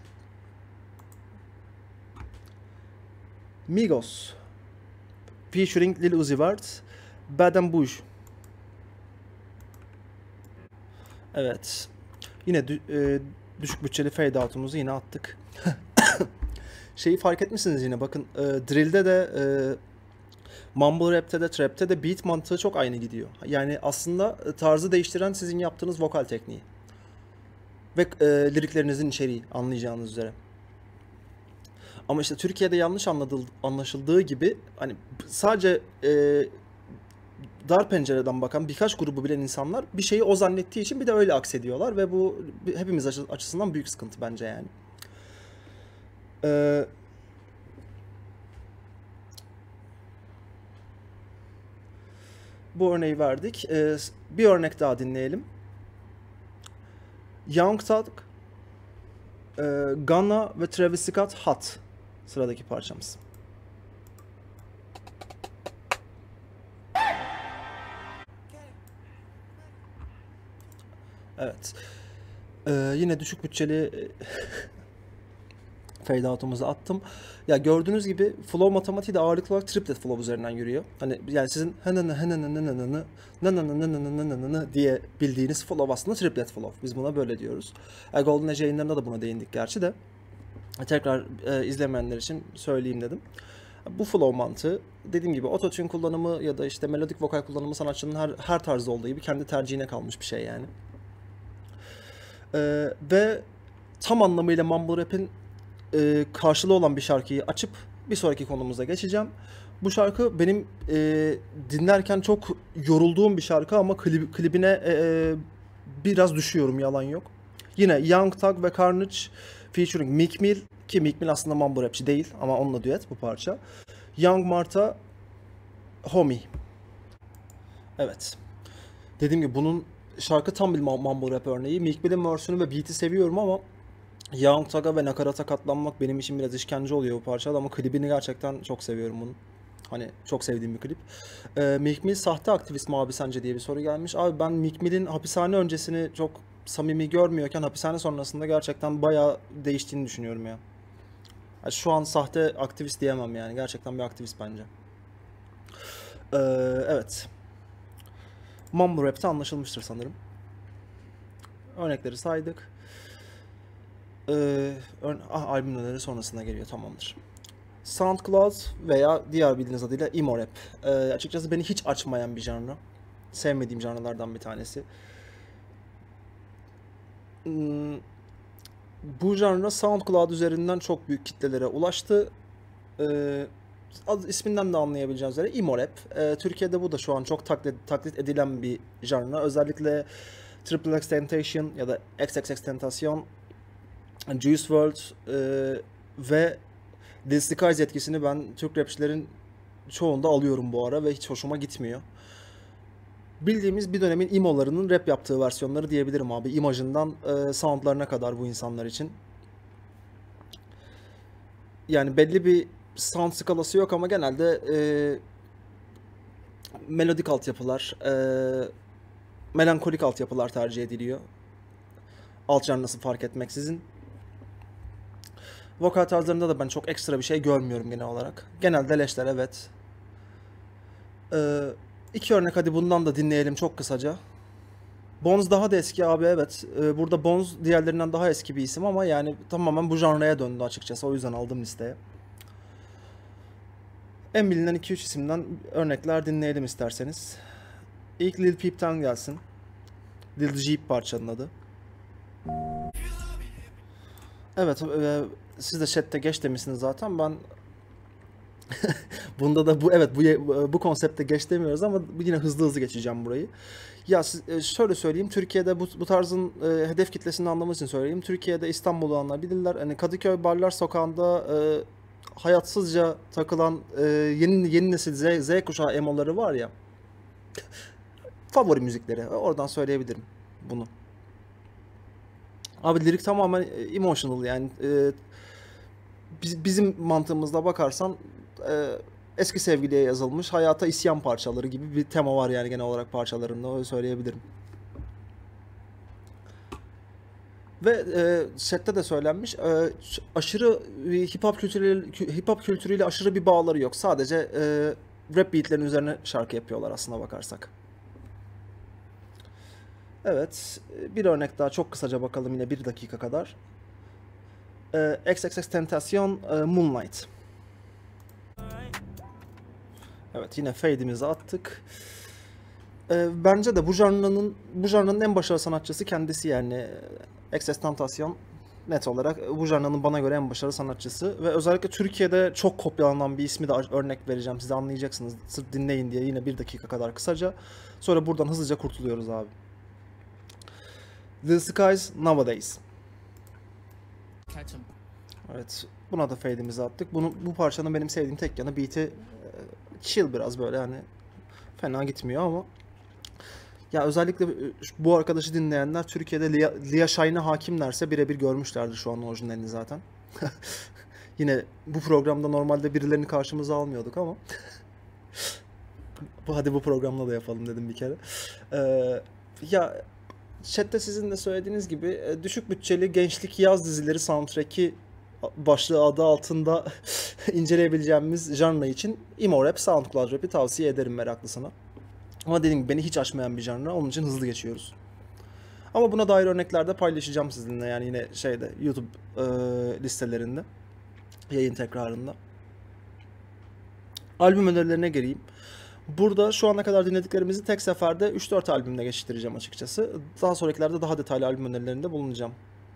Migos featuring Lil Uzi Vert, Bad and Bush. Evet. Yine dü e, düşük bütçeli fade out'umuzu yine attık. Şeyi fark etmişsiniz yine bakın e, drill'de de e, mumble rap'te de trap'te de beat mantığı çok aynı gidiyor. Yani aslında tarzı değiştiren sizin yaptığınız vokal tekniği. Ve e, liriklerinizin içeriği anlayacağınız üzere. Ama işte Türkiye'de yanlış anlaşıldığı gibi hani sadece e, dar pencereden bakan birkaç grubu bilen insanlar bir şeyi o zannettiği için bir de öyle aksediyorlar ve bu hepimiz açısından büyük sıkıntı bence yani. Ee, bu örneği verdik. Ee, bir örnek daha dinleyelim. Young Thug, e, Gunna ve Travis Scott Hot sıradaki parçamız. Evet. Ee, yine düşük bütçeli fade out'umuzu attım. Ya gördüğünüz gibi flow matematiği de ağırlıklı olarak triplet flow üzerinden yürüyor. Hani yani sizin diye bildiğiniz flow aslında triplet flow. Biz buna böyle diyoruz. Golden Age yayınlarında da buna değindik gerçi de. Tekrar e, izlemeyenler için söyleyeyim dedim. Bu flow mantığı dediğim gibi autotune kullanımı ya da işte melodik vokal kullanımı sanatçının her, her tarzda olduğu gibi kendi tercihine kalmış bir şey yani. Ee, ve tam anlamıyla mumble rap'in e, karşılığı olan bir şarkıyı açıp bir sonraki konumuza geçeceğim. Bu şarkı benim e, dinlerken çok yorulduğum bir şarkı ama klip, klibine e, biraz düşüyorum, yalan yok. Yine Young Thug ve Carnage featuring Meek Mill, ki Meek Mill aslında mumble rapçi değil ama onunla düet bu parça. Young Martha, Homie. Evet. Dediğim gibi bunun şarkı tam bir mumble rap örneği. Meek Mill'in verse'ünü ve beat'i seviyorum ama Young Thug'a ve nakarata katlanmak benim için biraz işkence oluyor bu parçada ama klibini gerçekten çok seviyorum bunun. Hani çok sevdiğim bir klip. Ee, Meek Mill sahte aktivist mi abi sence diye bir soru gelmiş. Abi ben Meek Mill'in hapishane öncesini çok samimi görmüyorken hapishane sonrasında gerçekten bayağı değiştiğini düşünüyorum ya. Yani şu an sahte aktivist diyemem yani. Gerçekten bir aktivist bence. Ee, evet. Mumble Rap'te anlaşılmıştır sanırım. Örnekleri saydık. Ee, ah, albümleri sonrasında geliyor, tamamdır. SoundCloud veya diğer bildiğiniz adıyla emo rap. Ee, açıkçası beni hiç açmayan bir janra. Sevmediğim janralardan bir tanesi. Hmm, bu janra SoundCloud üzerinden çok büyük kitlelere ulaştı. Ee, isminden de anlayabileceğiniz üzere emo rap. Ee, Türkiye'de bu da şu an çok taklit, taklit edilen bir janra. Özellikle Triple X Temptation ya da X X X Tentacion, Juice world e, ve Lil Skies etkisini ben Türk rapçilerin çoğunda alıyorum bu ara ve hiç hoşuma gitmiyor. bildiğimiz bir dönemin imolarının rap yaptığı versiyonları diyebilirim abi. İmajından e, soundlarına kadar bu insanlar için. Yani belli bir sound skalası yok ama genelde e, melodik altyapılar, e, melankolik altyapılar tercih ediliyor. Alt janrası fark etmeksizin. Vokal tarzlarında da ben çok ekstra bir şey görmüyorum genel olarak. Genelde leşler, evet. Ee, iki örnek hadi bundan da dinleyelim çok kısaca. Bones daha da eski abi, evet. Ee, burada Bones diğerlerinden daha eski bir isim ama yani tamamen bu janraya döndü açıkçası. O yüzden aldım listeye. En bilinen iki üç isimden örnekler dinleyelim isterseniz. İlk Lil Peep'ten gelsin. Lil Jeep parçanın adı. Evet, e, siz de chatte geç demişsiniz zaten. Ben bunda da bu evet bu bu konsepte geç demiyoruz ama yine hızlı hızlı geçeceğim burayı. Ya siz, e, şöyle söyleyeyim, Türkiye'de bu, bu tarzın e, hedef kitlesini anlamak için söyleyeyim. Türkiye'de İstanbul'u olanlar bilirler. Hani Kadıköy Barlar Sokağı'nda e, hayatsızca takılan e, yeni yeni nesil Z, Z kuşağı emoları var ya. Favori müzikleri. Oradan söyleyebilirim bunu. Abi lirik tamamen e, emotional yani. E, biz- bizim mantığımızda bakarsan e, eski sevgiliye yazılmış hayata isyan parçaları gibi bir tema var yani genel olarak parçalarında, öyle söyleyebilirim. Ve e, chatte de söylenmiş, e, aşırı bir hip hop kültürüyle hip hop kültürüyle aşırı bir bağları yok. Sadece e, rap beatlerin üzerine şarkı yapıyorlar aslına bakarsak. Evet, bir örnek daha çok kısaca bakalım, yine bir dakika kadar. E, X X X Tentacion, e, Moonlight. Evet, yine fade'imizi attık. Ee, bence de bu janrının bu janrının en başarılı sanatçısı kendisi yani. XXXTentacion net olarak bu janrının bana göre en başarılı sanatçısı ve özellikle Türkiye'de çok kopyalanan bir ismi de örnek vereceğim size, anlayacaksınız. Sırf dinleyin diye yine bir dakika kadar kısaca. Sonra buradan hızlıca kurtuluyoruz abi. The Skies Nowadays. Catch 'em. Evet, buna da fade'imizi attık. Bunu, bu parçanın benim sevdiğim tek yanı beat'i e, chill biraz böyle, hani fena gitmiyor ama ya özellikle bu arkadaşı dinleyenler Türkiye'de Lia, Lia Shine'e hakimlerse birebir görmüşlerdir şu an orijinalini zaten. Yine bu programda normalde birilerini karşımıza almıyorduk ama bu hadi bu programda da yapalım dedim bir kere. Ee, ya chatte sizin de söylediğiniz gibi e, düşük bütçeli gençlik yaz dizileri soundtrack'i başlığı adı altında inceleyebileceğimiz janra için emo rap, SoundCloud rap'i tavsiye ederim meraklısına. Ama dediğim gibi beni hiç aşmayan bir janra, onun için hızlı geçiyoruz. Ama buna dair örnekler de paylaşacağım sizinle yani yine şeyde YouTube e, listelerinde, yayın tekrarında. Albüm önerilerine geleyim. Burada şu ana kadar dinlediklerimizi tek seferde üç dört albümle geçiştireceğim açıkçası. Daha sonrakilerde daha detaylı albüm önerilerinde bulunacağım.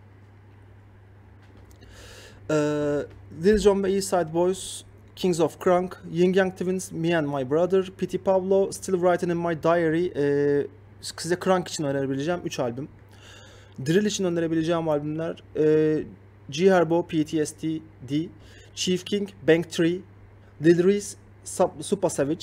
Ee, Lil Jon ve East Side Boys, Kings of Crunk, Ying Yang Twins, Me and My Brother, P T Pablo, Still Writing in My Diary. Ee, size Crunk için önerebileceğim üç albüm. Drill için önerebileceğim albümler e, G Herbo, P T S D, Chief King, Bank Tree, Lil Reese, Supa Savage,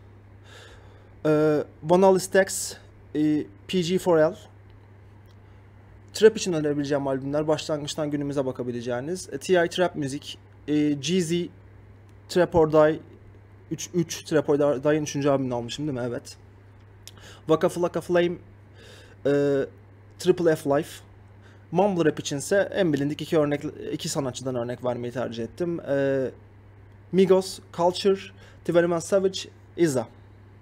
e, Vanilla Stax, e, P G four L. Trap için önerebileceğim albümler başlangıçtan günümüze bakabileceğiniz T I Trap Müzik, e, Jeezy, Trap or Die, üç, üç Trap or Die'nin üçüncü albümünü almışım değil mi? Evet. Waka Flocka Flame, e, Triple F Life. Mumble Rap içinse en bilindik iki örnek, iki sanatçıdan örnek vermeyi tercih ettim. E, Migos, Culture, Twenty One Savage, I Z A.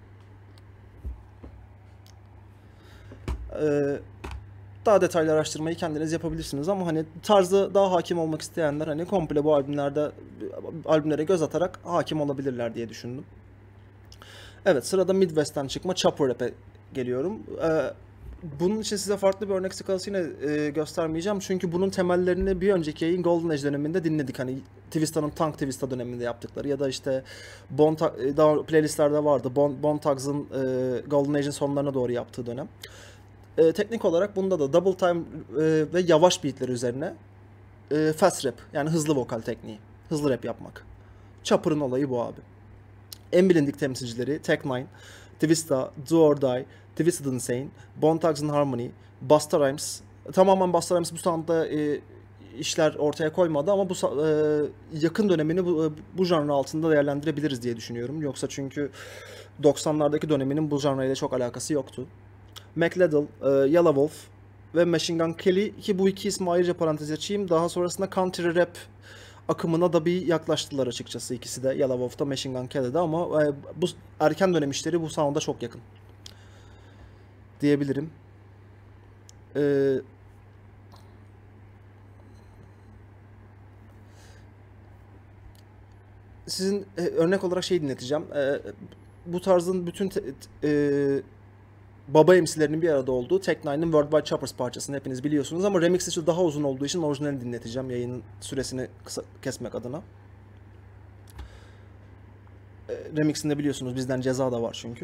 E, Daha detaylı araştırmayı kendiniz yapabilirsiniz ama hani tarzı daha hakim olmak isteyenler hani komple bu albümlerde albümlere göz atarak hakim olabilirler diye düşündüm. Evet, sırada Midwest'ten çıkma Chopper Rap'e geliyorum. Ee, bunun için size farklı bir örnek skalası yine e, göstermeyeceğim çünkü bunun temellerini bir önceki yayın Golden Age döneminde dinledik. Hani Twista'nın Tank Twista döneminde yaptıkları ya da işte Bon daha playlistlerde vardı. Bon, Bon Thugs'ın e, Golden Age'in sonlarına doğru yaptığı dönem. E, teknik olarak bunda da double time e, ve yavaş beatler üzerine e, fast rap yani hızlı vokal tekniği. Hızlı rap yapmak. Chopper'ın olayı bu abi. En bilindik temsilcileri Tech Nine, Twista, Do or Die, Twisted Insane, Bone Thugs and Harmony, Busta Rhymes. Tamamen Busta Rhymes bu soundda e, işler ortaya koymadı ama bu sa- e, yakın dönemini bu, bu janra altında değerlendirebiliriz diye düşünüyorum. Yoksa çünkü doksanlardaki döneminin bu janrayla çok alakası yoktu. Mac Liddell, e, Yelawolf ve Machine Gun Kelly, ki bu iki ismi ayrıca parantez açayım. Daha sonrasında country rap akımına da bir yaklaştılar açıkçası ikisi de. Yelawolf'ta, Machine Gun Kelly'de ama e, bu erken dönem işleri bu sound'a çok yakın diyebilirim. E, sizin e, örnek olarak şey dinleteceğim. E, bu tarzın bütün te- te- e, baba M C'lerinin bir arada olduğu Tech Nine'ın Worldwide Choppers parçasını hepiniz biliyorsunuz ama remix'i daha uzun olduğu için orijinalini dinleteceğim yayının süresini kısa kesmek adına. E, remix'inde biliyorsunuz bizden ceza da var çünkü.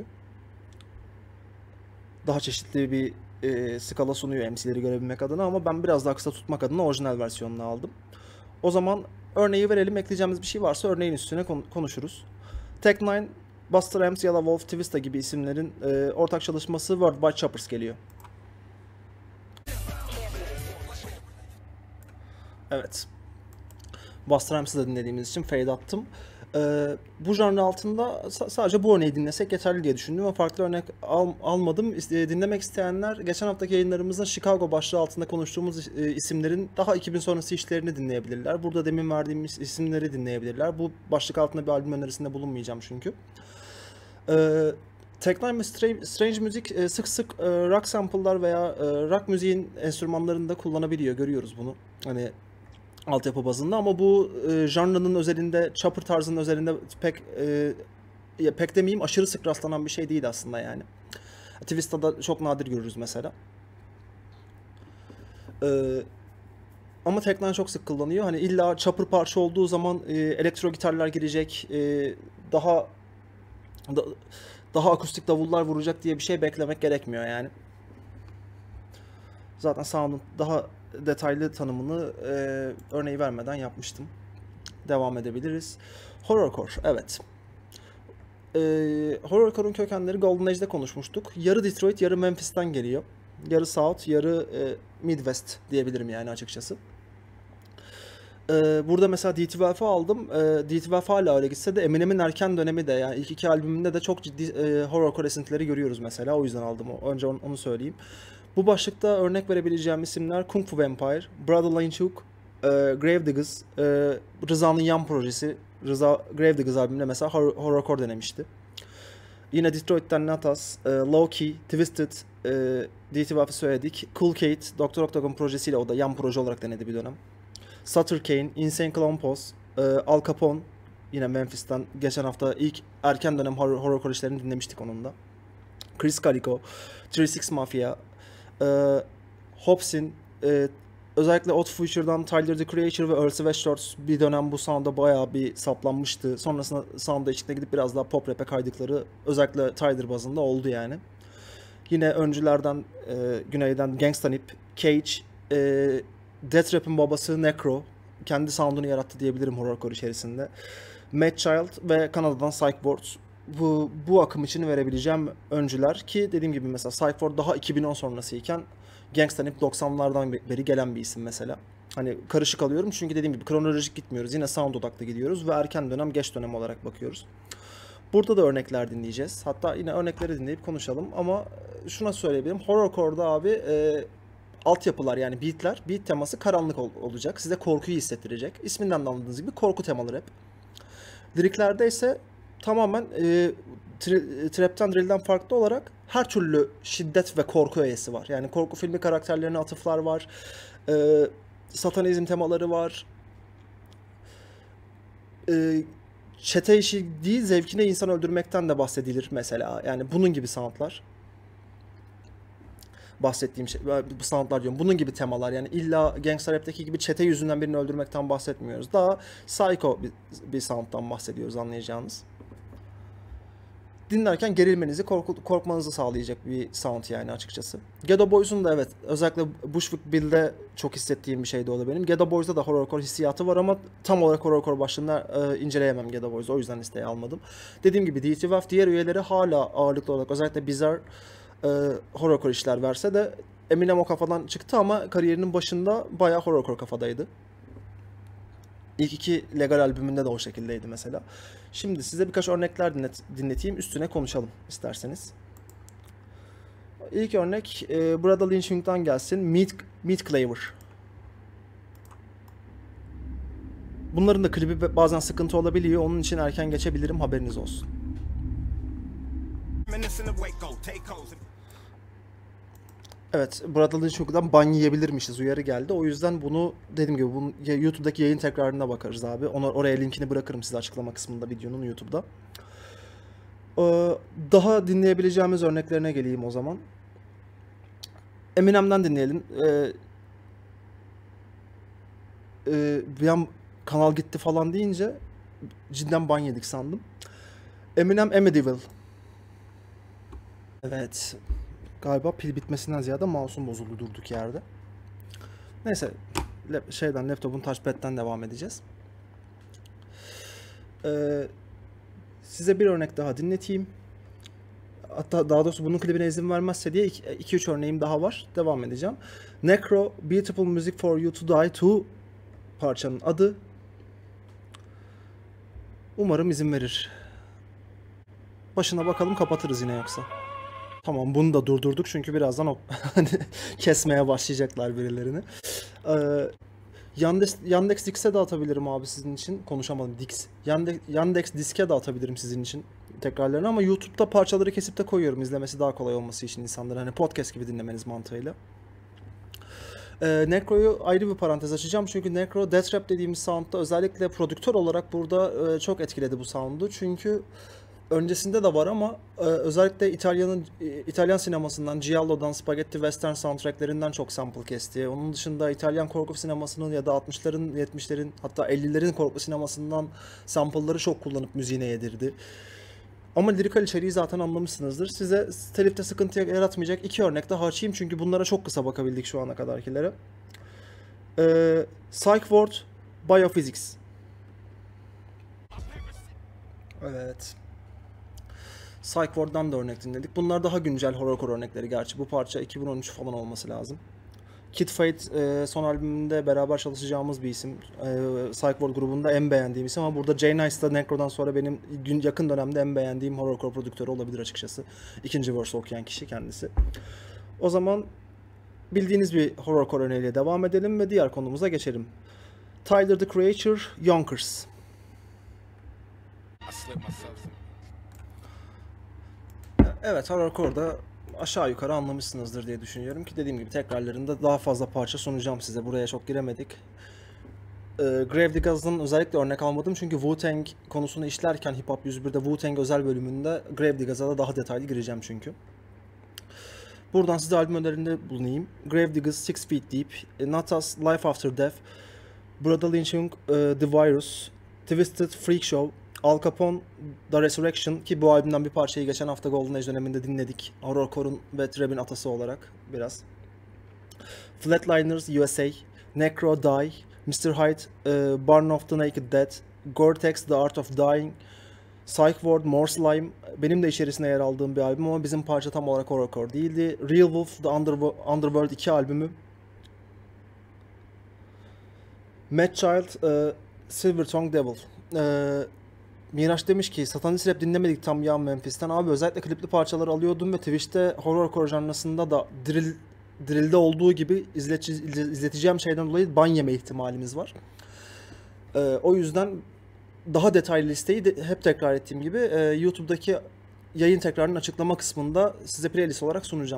Daha çeşitli bir e, skala sunuyor M C'leri görebilmek adına ama ben biraz daha kısa tutmak adına orijinal versiyonunu aldım. O zaman örneği verelim. Ekleyeceğimiz bir şey varsa örneğin üstüne konuşuruz. Tech Nine, Busta Rhymes, Yelawolf, Twista gibi isimlerin e, ortak çalışması Worldwide Choppers geliyor. Evet. Busta Rhymes'ı da dinlediğimiz için fade attım. Ee, bu janrı altında sa- sadece bu örneği dinlesek yeterli diye düşündüm ve farklı örnek al- almadım. İste- dinlemek isteyenler geçen haftaki yayınlarımızda Chicago başlığı altında konuştuğumuz e, isimlerin daha iki bin sonrası işlerini dinleyebilirler. Burada demin verdiğimiz isimleri dinleyebilirler. Bu başlık altında bir albüm önerisinde bulunmayacağım çünkü. Ee, Tech Nine ve Strange, Strange Music e, sık sık e, rock sample'lar veya e, rock müziğin enstrümanlarında kullanabiliyor. Görüyoruz bunu. Hani altyapı bazında ama bu e, janrının özelinde, chopper tarzının özelinde pek e, ya pek demeyeyim aşırı sık rastlanan bir şey değil aslında yani. Twista'da çok nadir görürüz mesela. E, ama Tech Nine çok sık kullanıyor. Hani illa chopper parça olduğu zaman e, elektro gitarlar girecek, e, daha da, daha akustik davullar vuracak diye bir şey beklemek gerekmiyor yani. Zaten sound'un daha detaylı tanımını e, örneği vermeden yapmıştım. Devam edebiliriz. Horrorcore, evet. E, Horrorcore'un kökenleri Golden Age'de konuşmuştuk. Yarı Detroit, yarı Memphis'ten geliyor. Yarı South, yarı e, Midwest diyebilirim yani açıkçası. E, burada mesela D on iki aldım. E, D on iki hala öyle gitse de Eminem'in erken dönemi de yani ilk iki albümünde de çok ciddi e, horrorcore esintileri görüyoruz mesela. O yüzden aldım. Önce onu, onu söyleyeyim. Bu başlıkta örnek verebileceğim isimler Kung Fu Vampire, Brother Lynchhook, e, Gravediggers, e, Rıza'nın yan projesi, Rıza Gravediggers albümünde mesela hor- horrorcore denemişti. Yine Detroit'ten Natas, e, Low-Key, Twisted, e, D on iki söyledik. Cool Kate, Doktor Octagon projesiyle o da yan proje olarak denedi bir dönem. Sutter Kane, Insane Clown Posse, e, Al Capone, yine Memphis'ten geçen hafta ilk erken dönem horror, horrorcore işlerini dinlemiştik onun da. Chris Calico, üç altı Mafia, e, Hobson, e, özellikle Odd Future'dan Tyler the Creator ve Earl Sweatshirt bir dönem bu sound'a bayağı bir saplanmıştı. Sonrasında sound'a içinde gidip biraz daha pop rap'e kaydıkları özellikle Tyler bazında oldu yani. Yine öncülerden e, güneyden Gangsta Nip, Cage, e, Death Rap'in babası Necro kendi sound'unu yarattı diyebilirim horrorcore içerisinde. Mad Child ve Kanada'dan Psych Ward. Bu, bu akım için verebileceğim öncüler ki dediğim gibi mesela Psych Ward daha iki bin on sonrasıyken Gangsta Nip doksanlardan beri gelen bir isim mesela. Hani karışık alıyorum çünkü dediğim gibi kronolojik gitmiyoruz. Yine sound odaklı gidiyoruz ve erken dönem geç dönem olarak bakıyoruz. Burada da örnekler dinleyeceğiz. Hatta yine örnekleri dinleyip konuşalım ama şuna söyleyebilirim. Horrorcore'da abi e, altyapılar yani beatler, beat teması karanlık ol- olacak. Size korkuyu hissettirecek. İsminden de anladığınız gibi korku temalı rap. Liriklerde ise tamamen e, tri- trap'ten, drill'den farklı olarak her türlü şiddet ve korku öğesi var. Yani korku filmi karakterlerine atıflar var. E, satanizm temaları var. E, çete işi değil, zevkine insan öldürmekten de bahsedilir mesela. Yani bunun gibi soundlar. Bahsettiğim şey, bu soundlar diyorum. Bunun gibi temalar yani illa Gangsta Rap'teki gibi çete yüzünden birini öldürmekten bahsetmiyoruz. Daha psycho bir, bir sound'dan bahsediyoruz anlayacağınız. Dinlerken gerilmenizi, korku, korkmanızı sağlayacak bir sound yani açıkçası. Gedo Boys'un da evet özellikle Bushwick Bill'de çok hissettiğim bir şeydi o da benim. Gedo Boys'da da horrorcore hissiyatı var ama tam olarak horrorcore başlığında e, inceleyemem Gedo Boys'u, o yüzden listeye almadım. Dediğim gibi D on iki diğer üyeleri hala ağırlıklı olarak özellikle Bizarre, e, horrorcore işler verse de Eminem o kafadan çıktı ama kariyerinin başında bayağı horrorcore kafadaydı. İlk iki legal albümünde de o şekildeydi mesela. Şimdi size birkaç örnekler dinlet, dinleteyim, üstüne konuşalım isterseniz. İlk örnek e, burada Lynch Young'dan gelsin. Meat, Meat Cleaver. Bunların da klibi bazen sıkıntı olabiliyor. Onun için erken geçebilirim, haberiniz olsun. Evet, burada Lynch Young'dan ban yiyebilirmişiz uyarı geldi. O yüzden bunu dediğim gibi bunu, YouTube'daki yayın tekrarına bakarız abi. Onu, oraya linkini bırakırım size açıklama kısmında videonun YouTube'da. Ee, daha dinleyebileceğimiz örneklerine geleyim o zaman. Eminem'den dinleyelim. Ee, e, bir an kanal gitti falan deyince cidden ban yedik sandım. Eminem Amityville. Evet. Galiba pil bitmesinden ziyade mouse'um bozuldu durduk yerde. Neyse. Şeyden, laptopun touchpad'den devam edeceğiz. Ee, size bir örnek daha dinleteyim. Hatta daha doğrusu bunun klibine izin vermezse diye iki üç örneğim daha var. Devam edeceğim. Necro, Beautiful Music for You to Die To parçanın adı. Umarım izin verir. Başına bakalım, kapatırız yine yoksa. Tamam, bunu da durdurduk çünkü birazdan o kesmeye başlayacaklar birilerini. Ee, Yandex, Yandex Dix'e de atabilirim abi sizin için. Konuşamadım, Dix. Yandex, Yandex Disk'e de atabilirim sizin için tekrarlarını ama YouTube'da parçaları kesip de koyuyorum izlemesi daha kolay olması için insanlara. Hani podcast gibi dinlemeniz mantığıyla. Ee, Necro'yu ayrı bir parantez açacağım çünkü Necro Death Rap dediğimiz sound'da özellikle prodüktör olarak burada e, çok etkiledi bu sound'u. Çünkü öncesinde de var ama e, özellikle İtalya'nın e, İtalyan sinemasından, Giallo'dan, Spaghetti Western soundtracklerinden çok sample kesti. Onun dışında İtalyan korku sinemasının ya da altmışların, yetmişlerin hatta ellilerin korku sinemasından sample'ları çok kullanıp müziğine yedirdi. Ama lirikal içeriği zaten anlamışsınızdır. Size telifte sıkıntı yaratmayacak iki örnek daha açayım çünkü bunlara çok kısa bakabildik şu ana kadarkilere. Ee, Psych Ward, Biophysics. Evet. Psych Ward'dan da örnek dinledik. Bunlar daha güncel horrorcore örnekleri gerçi. Bu parça iki bin on üç falan olması lazım. Kid Fate e, son albümünde beraber çalışacağımız bir isim. E, Psych Ward grubunda en beğendiğim isim ama burada Jay Nice da Necro'dan sonra benim yakın dönemde en beğendiğim horrorcore prodüktörü olabilir açıkçası. İkinci verse okuyan kişi kendisi. O zaman bildiğiniz bir horrorcore örneğiyle devam edelim ve diğer konumuza geçelim. Tyler the Creator, Yonkers. Evet, horrorcore'da aşağı yukarı anlamışsınızdır diye düşünüyorum ki dediğim gibi tekrarlarında daha fazla parça sunacağım size. Buraya çok giremedik. Ee, Gravediggaz'dan özellikle örnek almadım çünkü Wu-Tang konusunu işlerken Hip Hop yüz bir'de Wu-Tang özel bölümünde Gravediggaz'a da daha detaylı gireceğim çünkü. Buradan size albüm önerilerinde bulunayım. Gravediggaz, Six Feet Deep, Natas, Life After Death, Brother Lynch Young, The Virus, Twisted Freak Show, Al Capone, The Resurrection ki bu albümden bir parçayı geçen hafta Golden Age döneminde dinledik. Horrorcore'un ve Trap'in atası olarak biraz. Flatliners U S A, Necro Die, mister Hyde, uh, Barn of the Naked Dead, Gore-Tex, The Art of Dying, Psych Ward, More Slime. Benim de içerisinde yer aldığım bir albüm ama bizim parça tam olarak horrorcore değildi. Real Wolf, The Underwo- Underworld iki albümü. Mad Child, uh, Silver Tongue Devil. Uh, Miraç demiş ki satanist rap dinlemedik tam ya Memphis'ten. Abi özellikle klipli parçaları alıyordum ve Twitch'te horrorcore janrasında da drill, drill'de olduğu gibi izletici, izleteceğim şeyden dolayı ban yeme ihtimalimiz var. Ee, o yüzden daha detaylı listeyi de, hep tekrar ettiğim gibi e, YouTube'daki yayın tekrarının açıklama kısmında size playlist olarak sunacağım.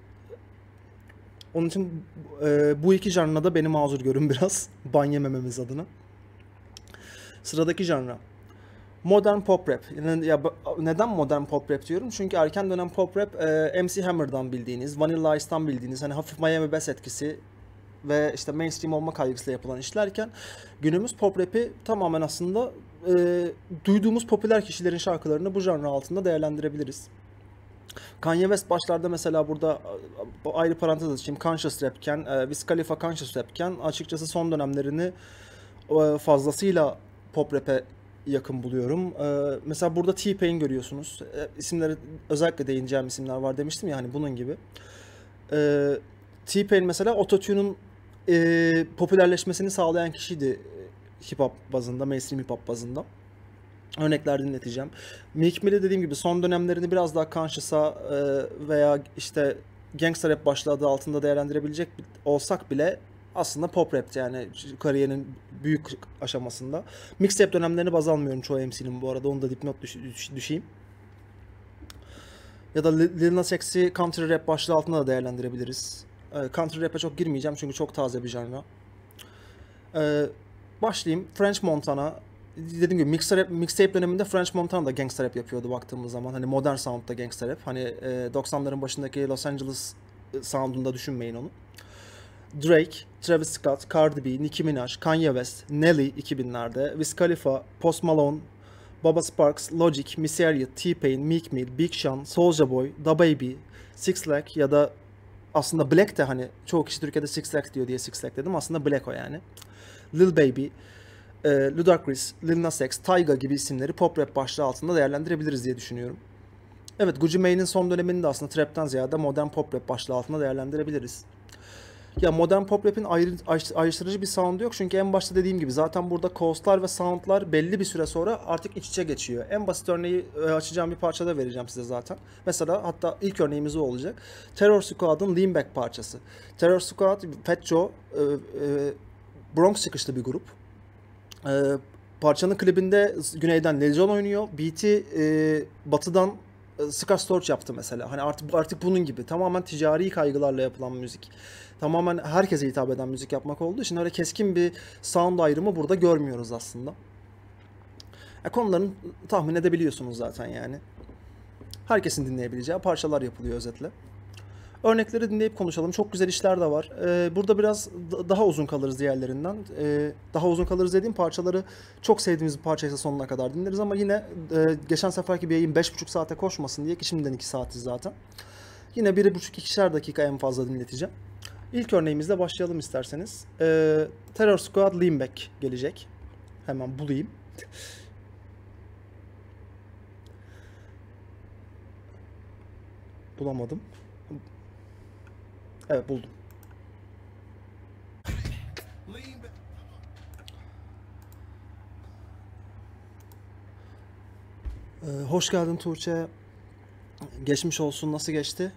Onun için e, bu iki janrada da beni mazur görün biraz ban yemememiz adına. Sıradaki janra. Modern pop rap. Yani ya, neden modern pop rap diyorum? Çünkü erken dönem pop rap e, M C Hammer'dan bildiğiniz, Vanilla Ice'dan bildiğiniz hani hafif Miami Bass etkisi ve işte mainstream olma kaygısıyla yapılan işlerken günümüz pop rap'i tamamen aslında e, duyduğumuz popüler kişilerin şarkılarını bu janra altında değerlendirebiliriz. Kanye West başlarda mesela burada ayrı parantez açayım conscious rapken, e, Wiz Khalifa conscious rapken açıkçası son dönemlerini e, fazlasıyla pop rap'e yakın buluyorum. Ee, mesela burada T-Pain görüyorsunuz. Ee, isimleri özellikle değineceğim isimler var demiştim ya hani bunun gibi. Ee, T-Pain mesela Autotune'un e, popülerleşmesini sağlayan kişiydi e, hip hop bazında, mainstream hip hop bazında. Örnekler dinleteceğim. Meek Mill'i dediğim gibi son dönemlerini biraz daha conscious'a e, veya işte gangster rap başlığı adı altında değerlendirebilecek olsak bile aslında pop rapti yani kariyerinin büyük aşamasında. Mixtape dönemlerini baz almıyorum çoğu M C'nin bu arada. Onu da dipnot düş- düş- düşeyim. Ya da Lil Lil Nas X'i country rap başlığı altında da değerlendirebiliriz. E, country rap'e çok girmeyeceğim çünkü çok taze bir janra. E, başlayayım. French Montana. Dediğim gibi mixer rap, mixtape döneminde French Montana da gangster rap yapıyordu baktığımız zaman. Hani modern sound'da gangster rap. Hani e, doksanların başındaki Los Angeles e, sound'unda düşünmeyin onu. Drake, Travis Scott, Cardi B, Nicki Minaj, Kanye West, Nelly iki binlerde, Wiz Khalifa, Post Malone, Baba Sparks, Logic, Missy Elliott, T-Pain, Meek Mill, Big Sean, Soulja Boy, DaBaby, Six Lack ya da aslında Black de hani çoğu kişi Türkiye'de Six Lack diyor diye Six Lack dedim. Aslında Black o yani. Lil Baby, e, Ludacris, Lil Nas X, Tyga gibi isimleri pop rap başlığı altında değerlendirebiliriz diye düşünüyorum. Evet, Gucci Mane'in son dönemini de aslında trap'ten ziyade modern pop rap başlığı altında değerlendirebiliriz. Ya modern pop rap'in ayrı, ayrıştırıcı bir sound'u yok çünkü en başta dediğim gibi zaten burada coastlar ve sound'lar belli bir süre sonra artık iç içe geçiyor. En basit örneği e, açacağım bir parçada vereceğim size zaten. Mesela hatta ilk örneğimiz o olacak. Terror Squad'ın Lean Back parçası. Terror Squad, Fat Joe, e, e, Bronx çıkışlı bir grup. E, parçanın klibinde güneyden Lil Jon oynuyor. Beat'i e, batıdan e, Scott Storch yaptı mesela. Hani artık artık bunun gibi tamamen ticari kaygılarla yapılan müzik. Tamamen herkese hitap eden müzik yapmak olduğu için öyle keskin bir sound ayrımı burada görmüyoruz aslında. E, konularını tahmin edebiliyorsunuz zaten yani. Herkesin dinleyebileceği parçalar yapılıyor özetle. Örnekleri dinleyip konuşalım. Çok güzel işler de var. Ee, burada biraz d- daha uzun kalırız diğerlerinden. Ee, daha uzun kalırız dediğim parçaları çok sevdiğimiz bir parçaysa sonuna kadar dinleriz ama yine e, geçen seferki bir yayın beş buçuk saate koşmasın diye ki şimdiden iki saatiz zaten. Yine bir buçuk ikişer dakika en fazla dinleteceğim. İlk örneğimizle başlayalım isterseniz. Ee, Terror Squad Lean Back gelecek. Hemen bulayım. Bulamadım. Evet, buldum. Ee, hoş geldin Tuğçe. Geçmiş olsun. Nasıl geçti?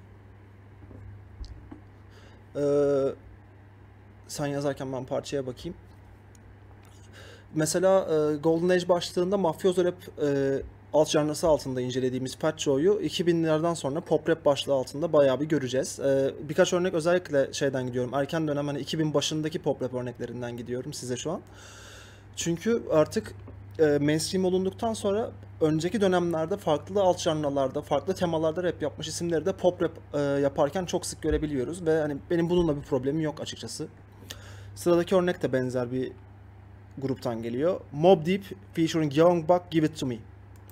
Ee, sen yazarken ben parçaya bakayım. Mesela e, Golden Age başlığında mafyozo rap e, alt janrası altında incelediğimiz Fat Joe'yu iki binlerden sonra pop rap başlığı altında bayağı bir göreceğiz. E, birkaç örnek özellikle şeyden gidiyorum. Erken dönem hani iki bin başındaki pop rap örneklerinden gidiyorum size şu an. Çünkü artık e, mainstream olunduktan sonra önceki dönemlerde farklı alt janralarda, farklı temalarda rap yapmış isimleri de pop rap e, yaparken çok sık görebiliyoruz ve hani benim bununla bir problemim yok açıkçası. Sıradaki örnek de benzer bir gruptan geliyor. Mobb Deep featuring Young Buck, Give It To Me.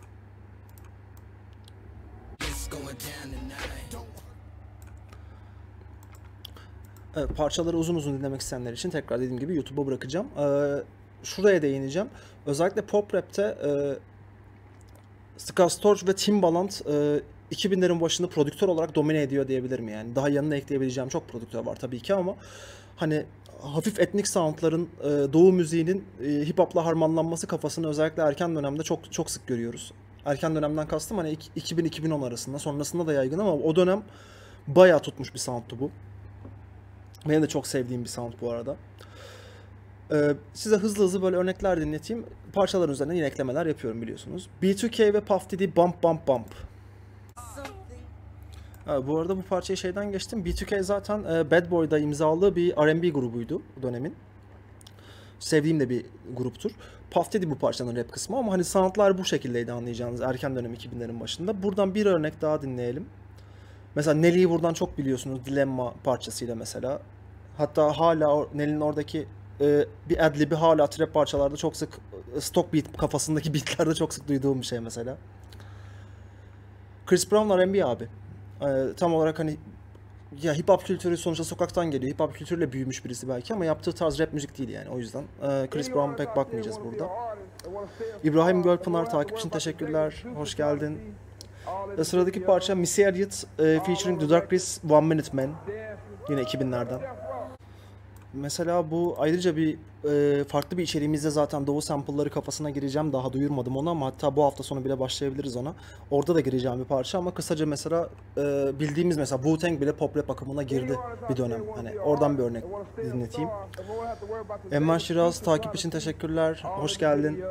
Evet, parçaları uzun uzun dinlemek isteyenler için tekrar dediğim gibi YouTube'a bırakacağım. Ee, şuraya değineceğim. Özellikle pop rap'te e, Scott Storch ve Timbaland e, iki binlerin başında prodüktör olarak domine ediyor diyebilirim yani. Daha yanına ekleyebileceğim çok prodüktör var tabii ki ama hani hafif etnik soundların e, doğu müziğinin e, hip hop'la harmanlanması kafasını özellikle erken dönemde çok çok sık görüyoruz. Erken dönemden kastım hani iki bin iki bin on arasında, sonrasında da yaygın ama o dönem bayağı tutmuş bir soundtu bu. Benim de çok sevdiğim bir sound bu arada. Ee, size hızlı hızlı böyle örnekler dinleteyim. Parçaların üzerine yine eklemeler yapıyorum biliyorsunuz. B iki K ve Puff Daddy Bump Bump Bump. Ha, bu arada bu parçayı şeyden geçtim. B iki K zaten e, Bad Boy'da imzalı bir R and B grubuydu bu dönemin. Sevdiğim de bir gruptur. Puff Daddy bu parçanın rap kısmı ama hani soundlar bu şekildeydi anlayacağınız erken dönem iki binlerin başında. Buradan bir örnek daha dinleyelim. Mesela Nelly'yi buradan çok biliyorsunuz Dilemma parçasıyla mesela. Hatta hala Nelly'nin oradaki e, bir adlib'i hala trap parçalarda çok sık e, stock beat kafasındaki beatlerde çok sık duyduğum bir şey mesela. Chris Brown R and B abi. E, tam olarak hani ya hip hop kültürü sonuçta sokaktan geliyor. Hip hop kültürüyle büyümüş birisi belki ama yaptığı tarz rap müzik değil yani o yüzden. E, Chris Brown'a pek bakmayacağız burada. İbrahim Gölpınar takip için teşekkürler. Hoş geldin. Ve sıradaki parça Missy Elliott e, featuring Ludacris One Minute Man. Yine iki binlerden. Mesela bu ayrıca bir e, farklı bir içeriğimizde zaten Doğu sample'ları kafasına gireceğim. Daha duyurmadım onu ama hatta bu hafta sonu bile başlayabiliriz ona. Orada da gireceğim bir parça ama kısaca mesela e, bildiğimiz mesela Wu-Tang bile pop rap akımına girdi bir dönem. Hani oradan bir örnek dinleteyim. Emman Şiraz takip için teşekkürler. Hoş geldin.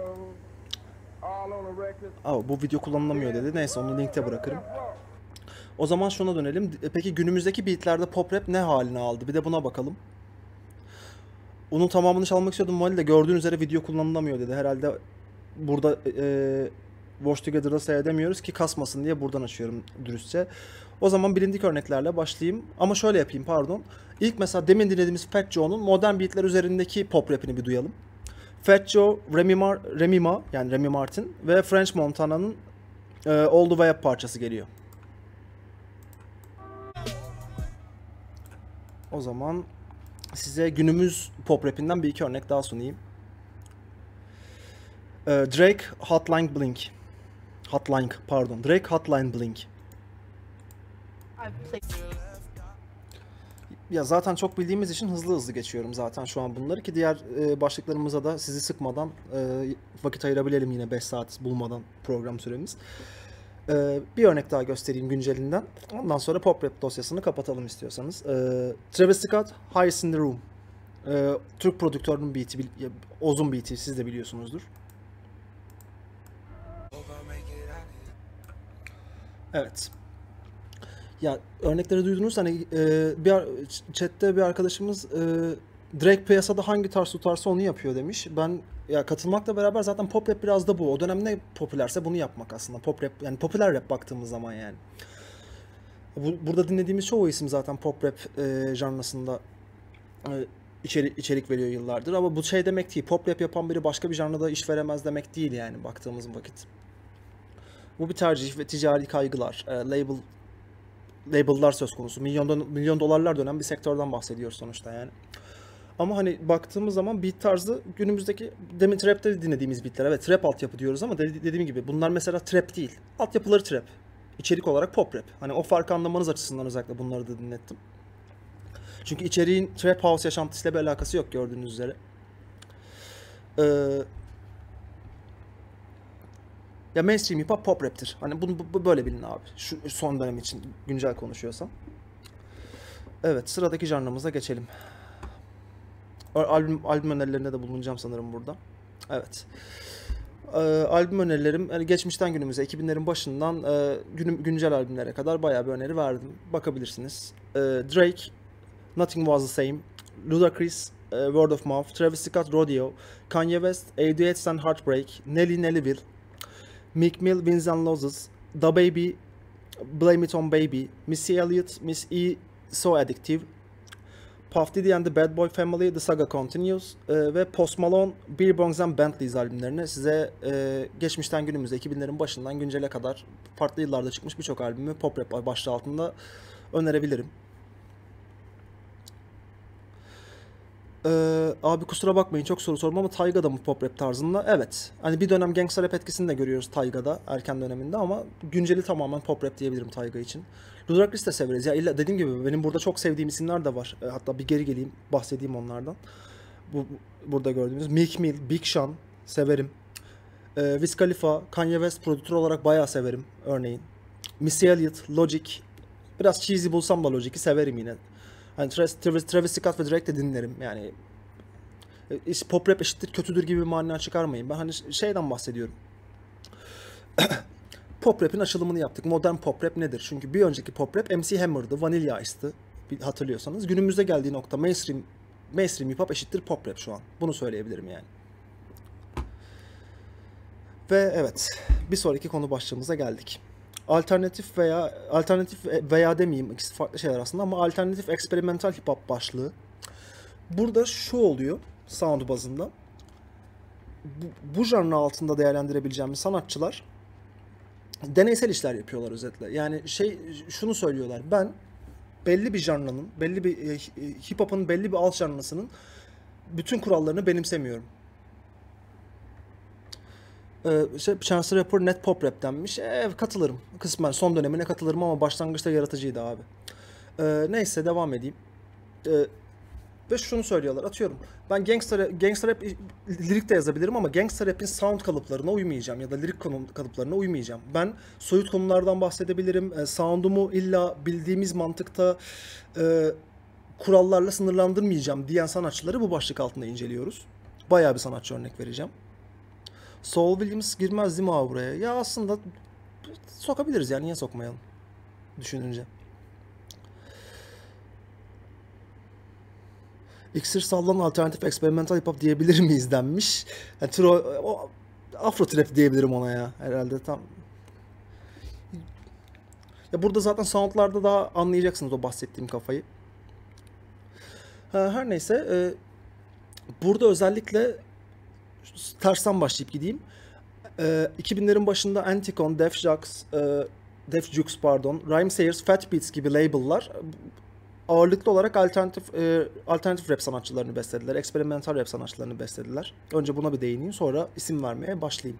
Aa, bu video kullanılamıyor dedi. Neyse onu linkte bırakırım. O zaman şuna dönelim. Peki günümüzdeki beatlerde pop rap ne haline aldı? Bir de buna bakalım. Onun tamamını çalmak istiyordum Mali de gördüğün üzere video kullanılamıyor dedi. Herhalde burada e, Watch Together'da seyredemiyoruz ki kasmasın diye buradan açıyorum dürüstçe. O zaman bilindik örneklerle başlayayım. Ama şöyle yapayım pardon. İlk mesela demin dinlediğimiz Fat Joe'nun modern beatler üzerindeki pop rapini bir duyalım. Fat Joe, Remy, Mar Remy Ma yani Remy Martin ve French Montana'nın e, All The Way Up parçası geliyor. O zaman size günümüz pop rapinden bir iki örnek daha sunayım. Ee, Drake Hotline Bling. Hotline pardon. Drake Hotline Bling. Ya zaten çok bildiğimiz için hızlı hızlı geçiyorum zaten şu an bunları ki diğer e, başlıklarımıza da sizi sıkmadan e, vakit ayırabilelim yine beş saat bulmadan program süremiz. E, bir örnek daha göstereyim güncelinden. Ondan sonra pop rap dosyasını kapatalım istiyorsanız. E, Travis Scott, Highest in the Room. E, Türk prodüktörünün beat'i, Ozun beat'i siz de biliyorsunuzdur. Evet. Ya örnekleri duydunuz hani e, bir chatte bir arkadaşımız e, Drake piyasada hangi tarz tutarsa onu yapıyor demiş. Ben ya katılmakla beraber zaten pop rap biraz da bu. O dönem ne popülerse bunu yapmak aslında. Pop rap yani popüler rap baktığımız zaman yani. Bu, burada dinlediğimiz çoğu isim zaten pop rap e, janrasında e, içerik, içerik veriyor yıllardır. Ama bu şey demek değil. Pop rap yapan biri başka bir janrada iş veremez demek değil yani baktığımız vakit. Bu bir tercih ve ticari kaygılar. E, label label'lar söz konusu. Milyon, milyon dolarlar dönen bir sektörden bahsediyoruz sonuçta yani. Ama hani baktığımız zaman beat tarzı günümüzdeki demin trap'te dinlediğimiz beatler. Evet trap altyapı diyoruz ama dediğim gibi bunlar mesela trap değil. Altyapıları trap. İçerik olarak pop rap. Hani o farkı anlamanız açısından özellikle bunları da dinlettim. Çünkü içeriğin trap house yaşantısıyla bir alakası yok gördüğünüz üzere. Ee, Ya mainstream hip hop pop rap'tir. Hani bunu bu, bu böyle bilin abi. Şu son dönem için güncel konuşuyorsam. Evet sıradaki janrımıza geçelim. Albüm, albüm önerilerinde de bulunacağım sanırım burada. Evet. Ee, albüm önerilerim yani geçmişten günümüze iki binlerin başından e, gün, güncel albümlere kadar bayağı bir öneri verdim. Bakabilirsiniz. Ee, Drake, Nothing Was The Same, Ludacris, e, Word of Mouth, Travis Scott, Rodeo, Kanye West, A D H and Heartbreak, Nelly Nellyville, Meek Mill, Wins and Losses, DaBaby, Blame It On Baby, Missy Elliott, Miss E, So Addictive, Puff Daddy and the Bad Boy Family, The Saga Continues e, ve Post Malone, Billboards and Bentleys albümlerini size e, geçmişten günümüze iki binlerin başından güncele kadar farklı yıllarda çıkmış birçok albümü pop rap başlığı altında önerebilirim. Ee, abi kusura bakmayın çok soru sorma ama Tayga'da mı pop rap tarzında? Evet. Hani bir dönem gangsta rap etkisini de görüyoruz Tayga'da erken döneminde ama günceli tamamen pop rap diyebilirim Tayga için. Ludacris de severiz. Ya illa dediğim gibi benim burada çok sevdiğim isimler de var. E, hatta bir geri geleyim bahsedeyim onlardan. Bu burada gördüğünüz Meek Mill, Big Sean severim. E, Wiz Khalifa, Kanye West prodüktör olarak bayağı severim örneğin. Missy Elliott, Logic. Biraz cheesy bulsam da Logic'i severim yine. Hani Travis, Travis Scott ve Drake de dinlerim yani pop rap eşittir kötüdür gibi bir mana çıkarmayın. Ben hani şeyden bahsediyorum. Pop rap'in açılımını yaptık. Modern pop rap nedir? Çünkü bir önceki pop rap M C Hammer'dı, Vanilla Ice'tı hatırlıyorsanız. Günümüzde geldiği nokta mainstream mainstream hip hop eşittir pop rap şu an. Bunu söyleyebilirim yani. Ve evet bir sonraki konu başlığımıza geldik. Alternatif veya alternatif veya demeyeyim ikisi farklı şeyler aslında ama alternatif eksperimental hip hop başlığı. Burada şu oluyor sound bazında. Bu, bu janrı altında değerlendirebileceğimiz sanatçılar deneysel işler yapıyorlar özetle. Yani şey şunu söylüyorlar. Ben belli bir janrının, belli bir e, hip hop'un belli bir alt janrasının bütün kurallarını benimsemiyorum. Ee, işte Chance the Rapper net pop rap denmiş. E, katılırım. Kısmen son dönemine katılırım ama başlangıçta yaratıcıydı abi. Ee, neyse devam edeyim. Ee, ve şunu söylüyorlar. Atıyorum. Ben gangster, gangster rap lirik de yazabilirim ama gangster rap'in sound kalıplarına uymayacağım ya da lirik konu- kalıplarına uymayacağım. Ben soyut konulardan bahsedebilirim. E, sound'umu illa bildiğimiz mantıkta e, kurallarla sınırlandırmayacağım diyen sanatçıları bu başlık altında inceliyoruz. Bayağı bir sanatçı örnek vereceğim. Saul Williams girmez değil mi abi buraya? Ya aslında sokabiliriz yani niye sokmayalım düşününce. İksir sallan alternatif experimental hip hop diyebilir miyiz denmiş. Yani tro, o, Afro trap diyebilirim ona ya herhalde tam. Ya burada zaten soundlarda daha anlayacaksınız o bahsettiğim kafayı. Ha, her neyse e, burada özellikle tersten başlayıp gideyim. E, iki binlerin başında Anticon, Def Jux, e, Def Jux pardon, Rhymesayers, Fat Beats gibi label'lar ağırlıklı olarak alternatif e, alternatif rap sanatçılarını beslediler. Experimental rap sanatçılarını beslediler. Önce buna bir değineyim, sonra isim vermeye başlayayım.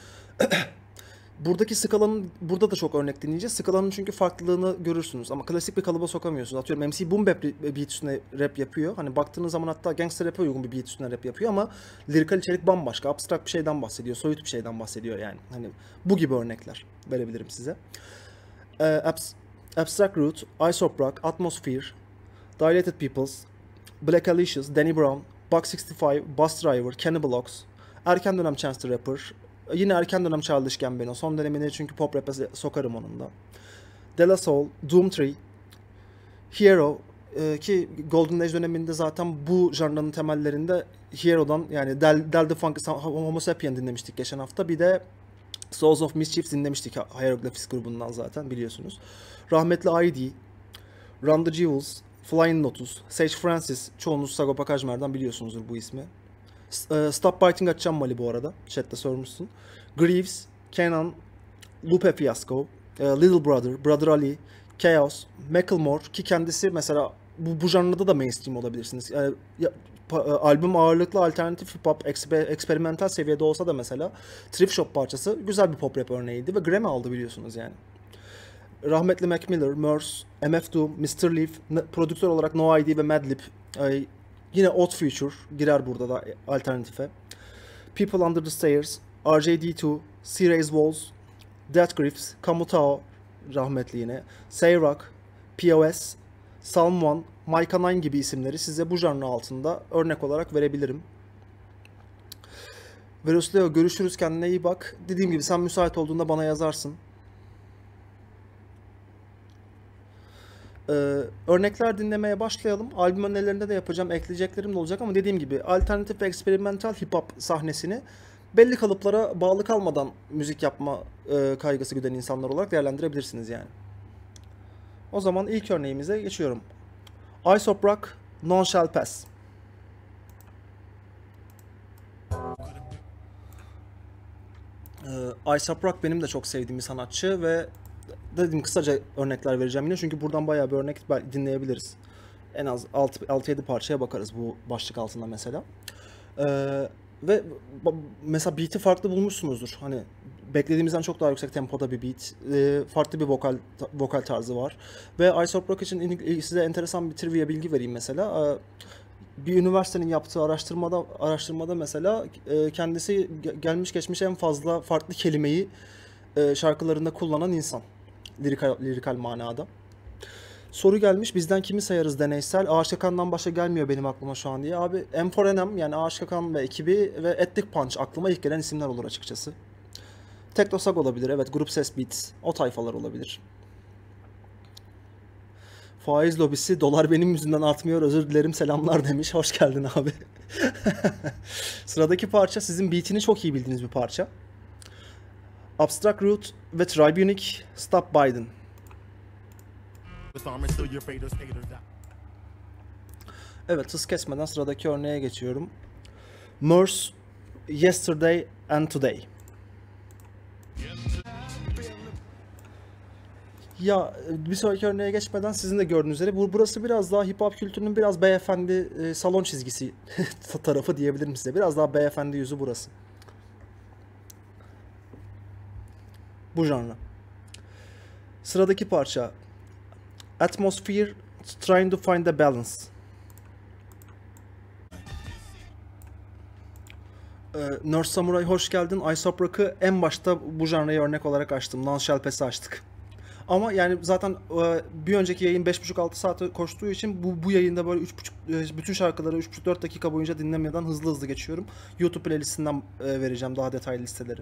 Buradaki skalanın, burada da çok örnek dinleyeceğiz. Skalanın çünkü farklılığını görürsünüz ama klasik bir kalıba sokamıyorsunuz. Atıyorum M C Boom Bap beat üstüne rap yapıyor. Hani baktığınız zaman hatta gangster rap'e uygun bir beat üstüne rap yapıyor ama lirikal içerik bambaşka. Abstrakt bir şeyden bahsediyor, soyut bir şeyden bahsediyor yani. Hani bu gibi örnekler verebilirim size. Ee, Abs Abstract Root, Aesop Rock, Atmosphere, Dilated Peoples, Black Alicious, Danny Brown, Buck altmış beş, Bus Driver, Cannibal Ox, erken dönem Chance the Rapper, yine erken dönem Childish Gambino, son dönemini çünkü pop rap'e sokarım onun da. De La Soul, Doomtree, Hero e, ki Golden Age döneminde zaten bu janrının temellerinde Hero'dan yani Del, Del the Funk, Homo Sapien dinlemiştik geçen hafta. Bir de Souls of Mischief dinlemiştik Hieroglyphics grubundan zaten biliyorsunuz. Rahmetli I D, Run the Jewels, Flying Lotus, Sage Francis, çoğunuz Sagopa Kajmer'den biliyorsunuzdur bu ismi. Stop Biting açacağım Mali bu arada. Chat'te sormuşsun. Greaves, Kenan, Lupe Fiasco, Little Brother, Brother Ali, Chaos, Macklemore ki kendisi mesela bu, bu janrda da mainstream olabilirsiniz. Yani, ya, pa, albüm ağırlıklı alternatif hip hop, eksper, eksperimental seviyede olsa da mesela Thrift Shop parçası güzel bir pop rap örneğiydi ve Grammy aldı biliyorsunuz yani. Rahmetli Mac Miller, Murs, M F Doom, mister Leaf, prodüktör olarak No I D ve Madlib. Ay, yine Odd Future girer burada da alternatife. People Under the Stairs, R J D iki, C-Raise Walls, Death Grips, Kamutao rahmetli yine, Sayrock, P O S, Salm One, Micah Nine gibi isimleri size bu janrı altında örnek olarak verebilirim. Verosleo görüşürüz, kendine iyi bak. Dediğim gibi sen müsait olduğunda bana yazarsın. Ee, örnekler dinlemeye başlayalım. Albüm önerilerinde de yapacağım, ekleyeceklerim de olacak ama dediğim gibi alternatif ve eksperimental hip hop sahnesini belli kalıplara bağlı kalmadan müzik yapma e, kaygısı güden insanlar olarak değerlendirebilirsiniz yani. O zaman ilk örneğimize geçiyorum. Aesop Rock, None Shall Pass. Ee, Aesop Rock benim de çok sevdiğim bir sanatçı ve dedim kısaca örnekler vereceğim yine çünkü buradan bayağı bir örnek dinleyebiliriz. En az altı yedi parçaya bakarız bu başlık altında mesela. Ee, ve mesela beat'i farklı bulmuşsunuzdur. Hani beklediğimizden çok daha yüksek tempoda bir beat, ee, farklı bir vokal vokal tarzı var. Ve Aesop Rock için size enteresan bir trivia bilgi vereyim mesela. Ee, bir üniversitenin yaptığı araştırmada araştırmada mesela e, kendisi gelmiş geçmiş en fazla farklı kelimeyi e, şarkılarında kullanan insan. Lirikal, lirikal manada. Soru gelmiş, bizden kimi sayarız deneysel? Ağaç Kakan'dan başka gelmiyor benim aklıma şu an diye. Abi M four N M yani Ağaç Kakan ve ekibi ve Ethic Punch aklıma ilk gelen isimler olur açıkçası. Teknosag olabilir, evet. Grup Ses Beats, o tayfalar olabilir. Faiz lobisi, dolar benim yüzümden artmıyor, özür dilerim, selamlar demiş. Hoş geldin abi. Sıradaki parça sizin beatini çok iyi bildiğiniz bir parça. Abstract Root ve Tribunic, Stop Biden. Evet, hız kesmeden sıradaki örneğe geçiyorum. Murs, Yesterday and Today. Ya bir sonraki örneğe geçmeden sizin de gördüğünüz üzere bu burası biraz daha hip hop kültürünün biraz beyefendi e, salon çizgisi tarafı diyebilirim size. Biraz daha beyefendi yüzü burası. Bu janra. Sıradaki parça Atmosphere Trying to Find a Balance. Ee, Nurse Samurai hoş geldin. Aesop Rock'ı en başta bu janraya örnek olarak açtım. None Shall Pass'i açtık. Ama yani zaten e, bir önceki yayın beş buçuk altı saate koştuğu için bu bu yayında böyle üç buçuk e, bütün şarkıları üç buçuk dört dakika boyunca dinlemeden hızlı hızlı geçiyorum. YouTube playlistinden e, vereceğim daha detaylı listeleri.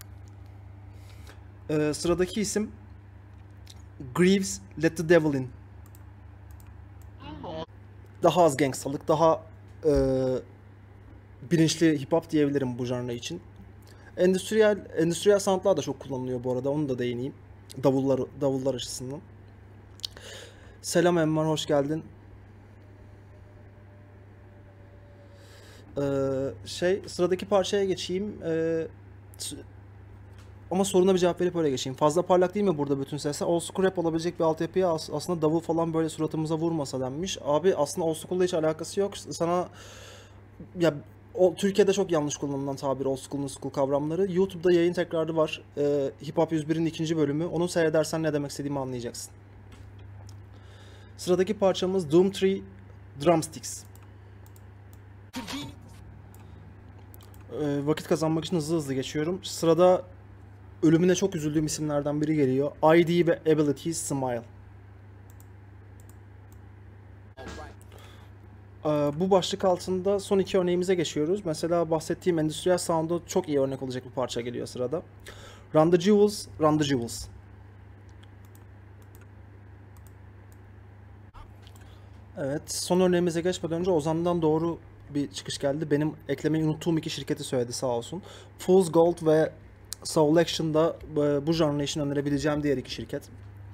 E, sıradaki isim Greaves Let the Devil In. Daha az gangstalık, daha e, bilinçli hip hop diyebilirim bu janra için. Endüstriyel endüstriyel soundlar da çok kullanılıyor bu arada. Onu da değineyim. Davullar davullar açısından. Selam Emmar, hoş geldin. Ee, şey sıradaki parçaya geçeyim. Ee, ama soruna bir cevap verip öyle geçeyim. Fazla parlak değil mi burada bütün sesler? Old school rap olabilecek bir altyapıya as- aslında davul falan böyle suratımıza vurmasa denmiş. Abi aslında old school'la hiç alakası yok. Sana ya o, Türkiye'de çok yanlış kullanılan tabir old school, new school kavramları. YouTube'da yayın tekrarı var. Ee, Hip Hop yüz bir'in ikinci bölümü. Onu seyredersen ne demek istediğimi anlayacaksın. Sıradaki parçamız Doomtree Drumsticks. Ee, vakit kazanmak için hızlı hızlı geçiyorum. Sırada ölümüne çok üzüldüğüm isimlerden biri geliyor. I D ve Abilities Smile. Ee, bu başlık altında son iki örneğimize geçiyoruz. Mesela bahsettiğim Endüstriyel Sound'a çok iyi örnek olacak bir parça geliyor sırada. Run the Jewels, Run the Jewels. Evet, son örneğimize geçmeden önce Ozan'dan doğru bir çıkış geldi. Benim eklemeyi unuttuğum iki şirketi söyledi sağ olsun. Fool's Gold ve Soul Action'da e, bu janra için önerebileceğim diğer iki şirket.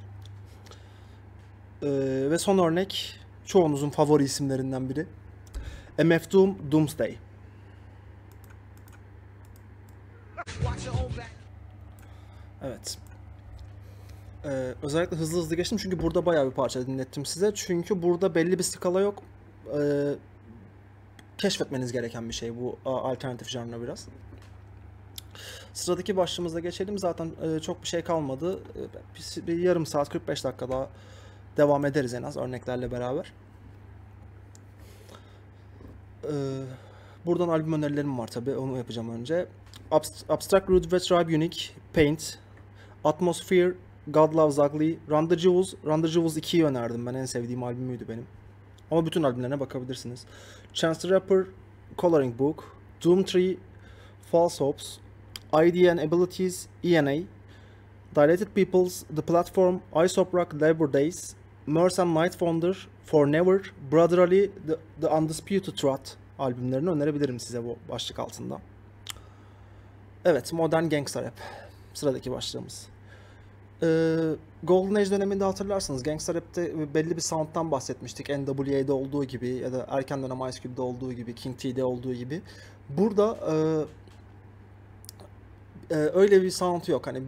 Ee, ve son örnek çoğunuzun favori isimlerinden biri. M F Doom, Doomsday. Evet. Ee, özellikle hızlı hızlı geçtim çünkü burada bayağı bir parça dinlettim size. Çünkü burada belli bir skala yok. Ee, keşfetmeniz gereken bir şey bu alternatif janra biraz. Sıradaki başlığımıza geçelim. Zaten e, çok bir şey kalmadı. E, bir, bir yarım saat kırk beş dakika daha devam ederiz en az örneklerle beraber. Ee, buradan albüm önerilerim var tabi. Onu yapacağım önce. Abst Abstract Rude ve Tribe Unique, Paint, Atmosphere, God Loves Ugly, Run the Jewels. Run the Jewels ikiyi önerdim ben. En sevdiğim albümüydü benim. Ama bütün albümlerine bakabilirsiniz. Chance the Rapper, Coloring Book, Doomtree, False Hopes, I D and Abilities, E N A, Dilated Peoples, The Platform, Aesop Rock, Labor Days, Merce and Night Founder, For Never, Brother Ali, The, The Undisputed Truth albümlerini önerebilirim size bu başlık altında. Evet, Modern Gangsta Rap. Sıradaki başlığımız. Ee, Golden Age döneminde hatırlarsınız. Gangsta Rap'te belli bir sound'tan bahsetmiştik. N W A'de olduğu gibi ya da erken dönem Ice Cube'de olduğu gibi, King T'de olduğu gibi. Burada e, e, öyle bir sound yok. Hani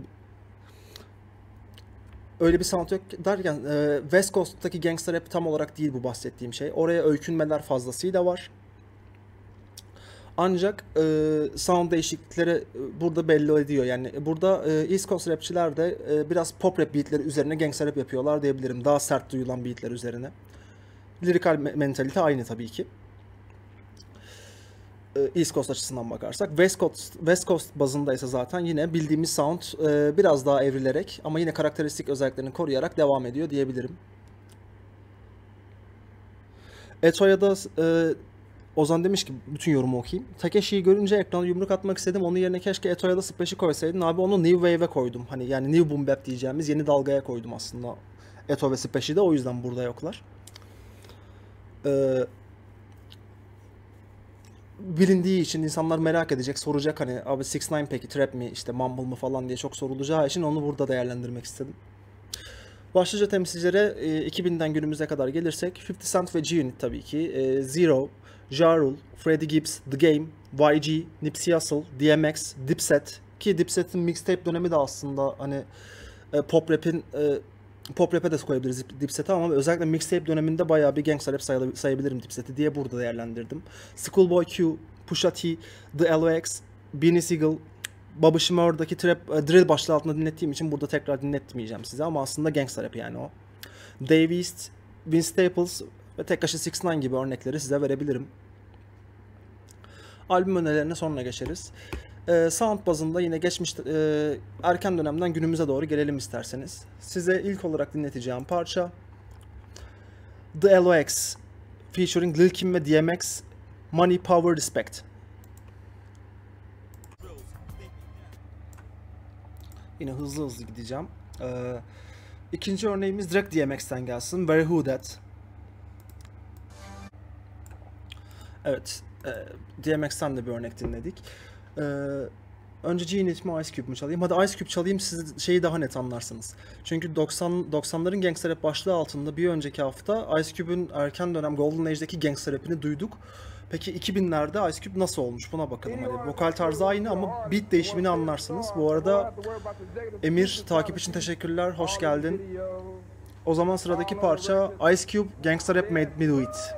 öyle bir sound yok derken e, West Coast'taki Gangsta Rap tam olarak değil bu bahsettiğim şey. Oraya öykünmeler fazlasıyla var. Ancak e, sound değişiklikleri burada belli ediyor. Yani burada e, East Coast rapçiler de e, biraz pop rap beatleri üzerine gangsta rap yapıyorlar diyebilirim. Daha sert duyulan beatler üzerine. Lirikal mentalite aynı tabii ki. E, East Coast açısından bakarsak. West Coast, West Coast bazında ise zaten yine bildiğimiz sound e, biraz daha evrilerek ama yine karakteristik özelliklerini koruyarak devam ediyor diyebilirim. Eto'ya da e, Ozan demiş ki bütün yorumu okuyayım. Takeshi'yi görünce ekrana yumruk atmak istedim. Onun yerine keşke Eto'ya da Splash'i koysaydın. Abi onu New Wave'e koydum. Hani yani New Boom Bap diyeceğimiz yeni dalgaya koydum aslında. Eto ve Splash'i de o yüzden burada yoklar. Ee, bilindiği için insanlar merak edecek, soracak hani abi six ix nine peki trap mi işte mumble mı falan diye çok sorulacağı için onu burada değerlendirmek istedim. Başlıca temsilcilere iki binden günümüze kadar gelirsek fifty Cent ve G-Unit tabii ki. Zero, Ja Rule, Freddie Gibbs, The Game, Y G, Nipsey Hussle, D M X, Dipset ki Dipset'in mixtape dönemi de aslında hani pop rap'in pop rap'e de koyabiliriz Dipset'i ama özellikle mixtape döneminde bayağı bir gangsta rap sayabilirim Dipset'i diye burada değerlendirdim. Schoolboy Q, Pusha T, The L O X, Beanie Sigel, Bobby Shmurda'daki trap, e, drill başlığı altında dinlettiğim için burada tekrar dinletmeyeceğim size ama aslında gangsta rap yani o. Dave East, Vince Staples ve Tekashi altı dokuz gibi örnekleri size verebilirim. Albüm önerilerine sonra geçeriz. Ee, sound bazında yine geçmiş e, erken dönemden günümüze doğru gelelim isterseniz. Size ilk olarak dinleteceğim parça The L O X featuring Lil Kim ve D M X, Money, Power, Respect. Yine hızlı hızlı gideceğim. Ee, ikinci örneğimiz direkt D M X'ten gelsin. Where Who That. Evet, e, D M X'ten de bir örnek dinledik. Ee, önce G-Unit mi Ice Cube mu çalayım? Hadi Ice Cube çalayım, siz şeyi daha net anlarsınız. Çünkü doksan doksanların gangsta rap başlığı altında bir önceki hafta Ice Cube'un erken dönem Golden Age'deki gangsta rapini duyduk. Peki iki binlerde Ice Cube nasıl olmuş? Buna bakalım hadi. Vokal tarzı aynı ama beat değişimini anlarsınız. Bu arada Emir, takip için teşekkürler. Hoş geldin. O zaman sıradaki parça Ice Cube, Gangsta Rap Made Me Do It.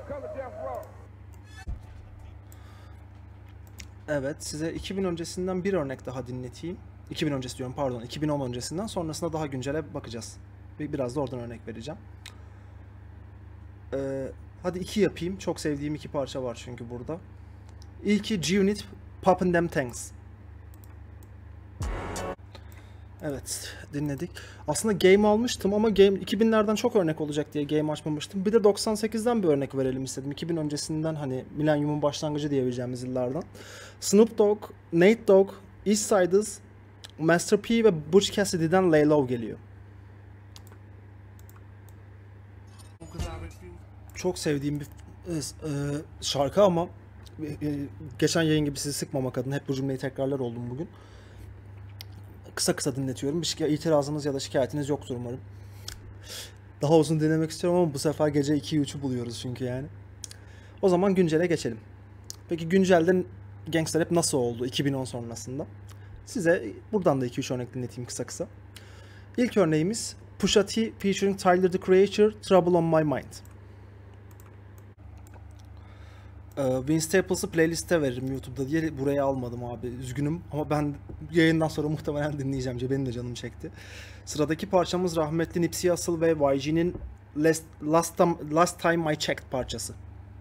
Evet, size iki bin öncesinden bir örnek daha dinleteyim. iki bin öncesi diyorum, pardon, iki bin on öncesinden, sonrasında daha güncele bakacağız. Biraz da oradan örnek vereceğim. Ee, hadi iki yapayım. Çok sevdiğim iki parça var çünkü burada. İlki G-Unit, Poppin' Them Things. Evet, dinledik. Aslında Game almıştım ama Game iki binlerden çok örnek olacak diye Game açmamıştım. Bir de doksan sekizden bir örnek verelim istedim. iki bin öncesinden, hani milenyumun başlangıcı diyebileceğimiz yıllardan. Snoop Dogg, Nate Dogg, East Siders, Master P ve Butch Cassidy'den Lay Low geliyor. Çok sevdiğim bir e, şarkı ama e, geçen yayın gibi sizi sıkmamak adına hep bu cümleyi tekrarlar oldum bugün. Kısa kısa dinletiyorum. Bir şikayet, itirazınız ya da şikayetiniz yoktur umarım. Daha uzun dinlemek istiyorum ama bu sefer gece ikiyi üçü buluyoruz çünkü yani. O zaman güncele geçelim. Peki güncelde gangsta rap nasıl oldu iki bin on sonrasında? Size buradan da iki üç örnek dinleteyim kısa kısa. İlk örneğimiz Pusha T featuring Tyler the Creator, Trouble on My Mind. Vince Staples'ı playlist'e veririm YouTube'da diye buraya almadım abi. Üzgünüm ama ben yayından sonra muhtemelen dinleyeceğim. Benim de canım çekti. Sıradaki parçamız rahmetli Nipsey Hussle ve Y G'nin Last, Last, Time, Last Time I Checked parçası.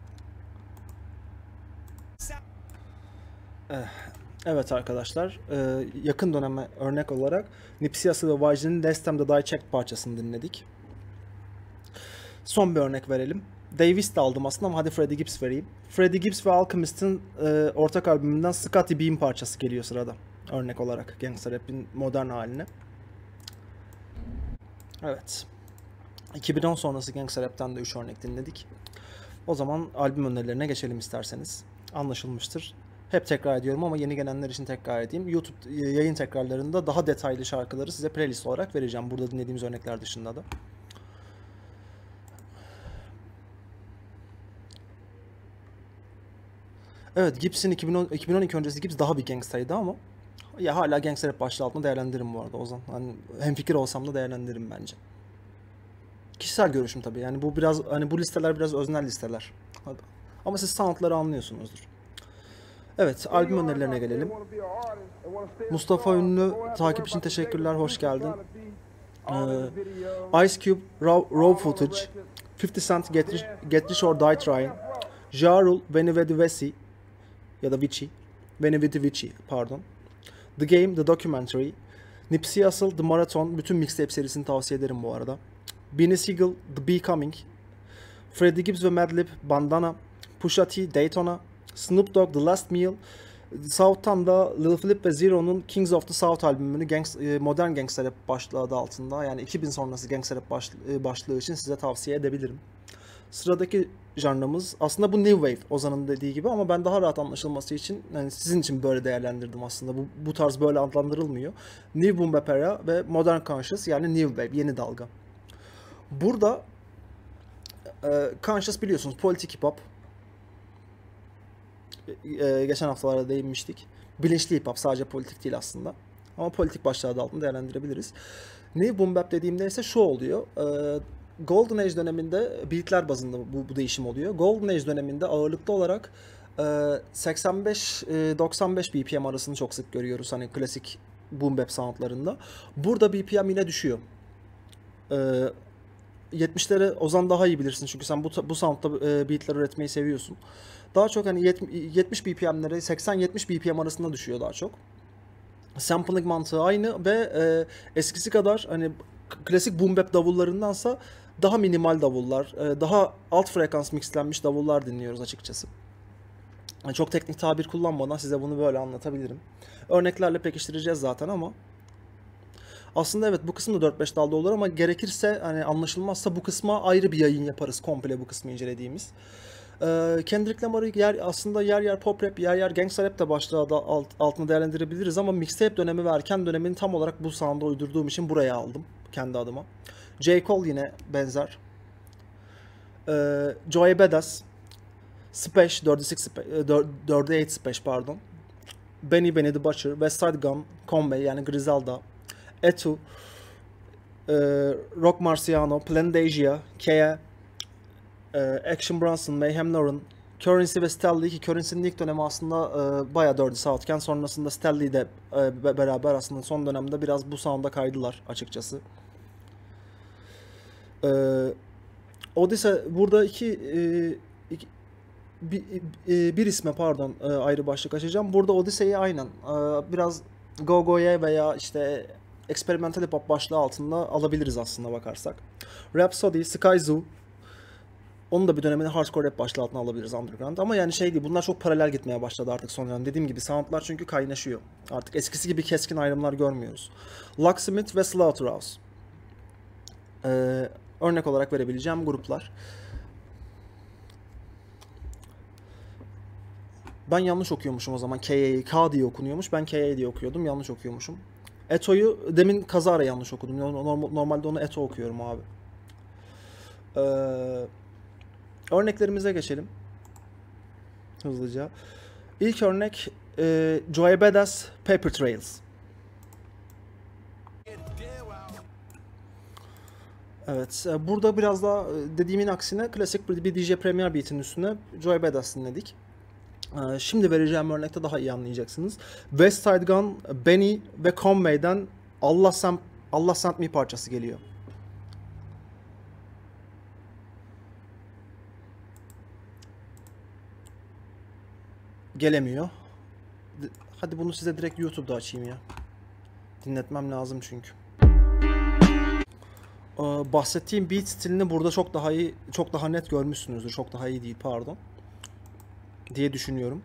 Evet arkadaşlar, yakın döneme örnek olarak Nipsey Hussle ve Y G'nin Last Time That I Checked parçasını dinledik. Son bir örnek verelim. Davis de aldım aslında ama hadi Freddie Gibbs vereyim. Freddie Gibbs ve Alchemist'in e, ortak albümünden Scotty Beam parçası geliyor sırada. Örnek olarak Gangsta Rap'in modern haline. Evet. iki bin on sonrası Gangsta Rap'ten de üç örnek dinledik. O zaman albüm önerilerine geçelim isterseniz. Anlaşılmıştır. Hep tekrar ediyorum ama yeni gelenler için tekrar edeyim. YouTube yayın tekrarlarında daha detaylı şarkıları size playlist olarak vereceğim. Burada dinlediğimiz örnekler dışında da. Evet, Gibbs'in iki bin on, iki bin on iki öncesi Gibbs daha bir gangstaydı ama ya hala gangsta rap başlığı altında değerlendiririm bu arada Ozan. Hani hemfikir olsam da değerlendiririm bence. Kişisel görüşüm tabii. Yani bu biraz, hani bu listeler biraz öznel listeler. Ama siz soundları anlıyorsunuzdur. Evet, albüm önerilerine gelelim. Mustafa Ünlü, takip için teşekkürler, hoş geldin. Ee, Ice Cube, Raw, Raw Footage, fifty Cent, Get Rich, Get Rich or Die Trying, Ja Rule, Veni Vidi Vici ya da Vici, Veni Vidi Vici, pardon. The Game, The Documentary, Nipsey Hussle, The Marathon, bütün mixtape serisini tavsiye ederim bu arada. Beanie Sigel, The Becoming, Freddie Gibbs ve Madlib, Bandana, Pusha T, Daytona, Snoop Dogg, The Last Meal, South'tan da Lil Flip ve Zero'nun Kings of the South albümünü Gangs, modern gangsta rap başlığı adı altında, yani iki bin sonrası gangsta rap başlığı, başlığı için size tavsiye edebilirim. Sıradaki janrımız aslında bu New Wave, Ozan'ın dediği gibi, ama ben daha rahat anlaşılması için, yani sizin için böyle değerlendirdim aslında. Bu, bu tarz böyle adlandırılmıyor. New Boom Bap Era ve Modern Conscious, yani New Wave, yeni dalga. Burada e, Conscious biliyorsunuz politik hip hop. E, geçen haftalarda değinmiştik. Bilinçli hip hop, sadece politik değil aslında. Ama politik başlığı adı altında değerlendirebiliriz. New Boom Bap dediğimde ise şu oluyor. E, Golden Age döneminde beatler bazında bu, bu değişim oluyor. Golden Age döneminde ağırlıklı olarak Ee, seksen beş doksan beş B P M arasını çok sık görüyoruz hani klasik boom bap soundlarında. Burada B P M yine düşüyor. Ee, yetmişlere Ozan daha iyi bilirsin çünkü sen bu bu sound'da e, beatler üretmeyi seviyorsun. Daha çok hani yetmiş B P M'lere seksen yetmiş B P M arasında düşüyor daha çok. Sampling mantığı aynı ve e, eskisi kadar hani klasik boom bap davullarındansa daha minimal davullar, e, daha alt frekans mixlenmiş davullar dinliyoruz açıkçası. Yani çok teknik tabir kullanmadan size bunu böyle anlatabilirim. Örneklerle pekiştireceğiz zaten ama aslında evet bu kısım da dört beş dalda olur ama gerekirse hani anlaşılmazsa bu kısma ayrı bir yayın yaparız komple bu kısmı incelediğimiz. Ee, Kendrick Lamar'ı yer, aslında yer yer pop rap, yer yer gangsta rap de başlığı da alt, altına değerlendirebiliriz ama mixtape dönemi ve erken dönemini tam olarak bu sound'a uydurduğum için buraya aldım kendi adıma. J. Cole yine benzer. Ee, Joey Badass, Spash, dörde sekiz Spash pardon. Benny Benny the Butcher, Westside Gun, Conway yani Griselda, Etu, e, Rock Marciano, Plantasia, Kea, e, Action Bronson, Mayhem Lauren, Currency ve Stelly ki Currency'nin ilk dönemi aslında e, bayağı Dirty South'ken sonrasında Stelly de e, beraber aslında son dönemde biraz bu sound'a kaydılar açıkçası. E, Odyssey burada iki, e, iki bir, e, bir isme pardon e, ayrı başlık açacağım. Burada Odyssey'i aynen e, biraz Go-Go'ya veya işte experimental hip hop başlığı altında alabiliriz aslında bakarsak. Rhapsody, Sky Zoo onun da bir dönemini hardcore rap başlığı altına alabiliriz underground ama yani şey değil bunlar çok paralel gitmeye başladı artık son dönem. Dediğim gibi soundlar çünkü kaynaşıyor. Artık eskisi gibi keskin ayrımlar görmüyoruz. Locksmith ve Slaughterhouse. Ee, örnek olarak verebileceğim gruplar. Ben yanlış okuyormuşum o zaman. K A'yı K diye okunuyormuş. Ben K A diye okuyordum. Yanlış okuyormuşum. Eto'yu demin kazara yanlış okudum. Normalde onu Eto okuyorum abi. Ee, örneklerimize geçelim. Hızlıca. İlk örnek e, Joey Badass, Paper Trails. Evet, burada biraz daha dediğimin aksine klasik bir D J Premier Beat'in üstüne Joey Badass dinledik. Şimdi vereceğim örnekte daha iyi anlayacaksınız. Westside Gun, Benny ve Conway'den Allah Sent, Allah Sent Me parçası geliyor. Gelemiyor. Hadi bunu size direkt YouTube'da açayım ya. Dinletmem lazım çünkü. Bahsettiğim beat stilini burada çok daha iyi, çok daha net görmüşsünüzdür. Çok daha iyi değil pardon. Diye düşünüyorum.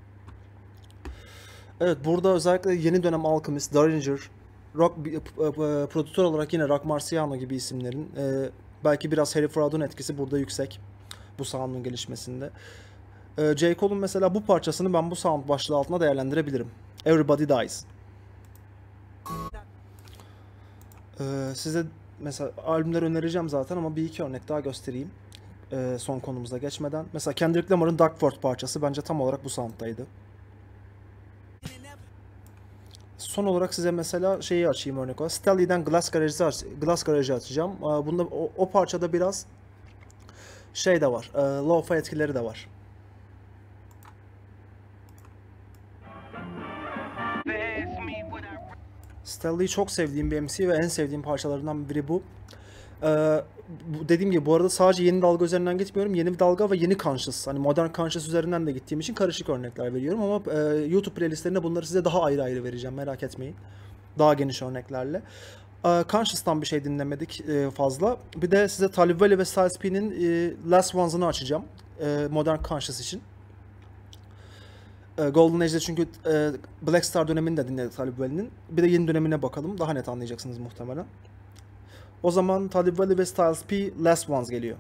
Evet burada özellikle yeni dönem Alchemist, Daringer, rock prodüktör olarak yine Rock Marciano gibi isimlerin e, belki biraz Harry Fraud'un etkisi burada yüksek bu sound'un gelişmesinde. E, J. Cole'un mesela bu parçasını ben bu sound başlığı altında değerlendirebilirim. Everybody Dies. E, size mesela albümleri önereceğim zaten ama bir iki örnek daha göstereyim. E, son konumuza geçmeden. Mesela Kendrick Lamar'ın Dark World parçası bence tam olarak bu sound'daydı. Son olarak size mesela şeyi açayım örnek olarak. Stelly'den Glass Garage'ı aç, Glass Garage'ı açacağım. Bunda o, o parçada biraz şey de var. Lo-fi etkileri de var. Stelly'yi çok sevdiğim bir M C ve en sevdiğim parçalarından biri bu. Ee, dediğim gibi bu arada sadece yeni dalga üzerinden gitmiyorum. Yeni bir dalga ve yeni conscious, hani modern conscious üzerinden de gittiğim için karışık örnekler veriyorum ama e, YouTube playlistlerinde bunları size daha ayrı ayrı vereceğim, merak etmeyin. Daha geniş örneklerle. E, Conscious'tan bir şey dinlemedik e, fazla. Bir de size Talib Kweli ve Styles P'nin e, Last Ones'ını açacağım. E, modern conscious için. E, Golden Age'de çünkü e, Black Star dönemini de dinledik Talib Kweli'nin. Bir de yeni dönemine bakalım. Daha net anlayacaksınız muhtemelen. O zaman Talib Kweli ve Styles P Last Ones geliyor.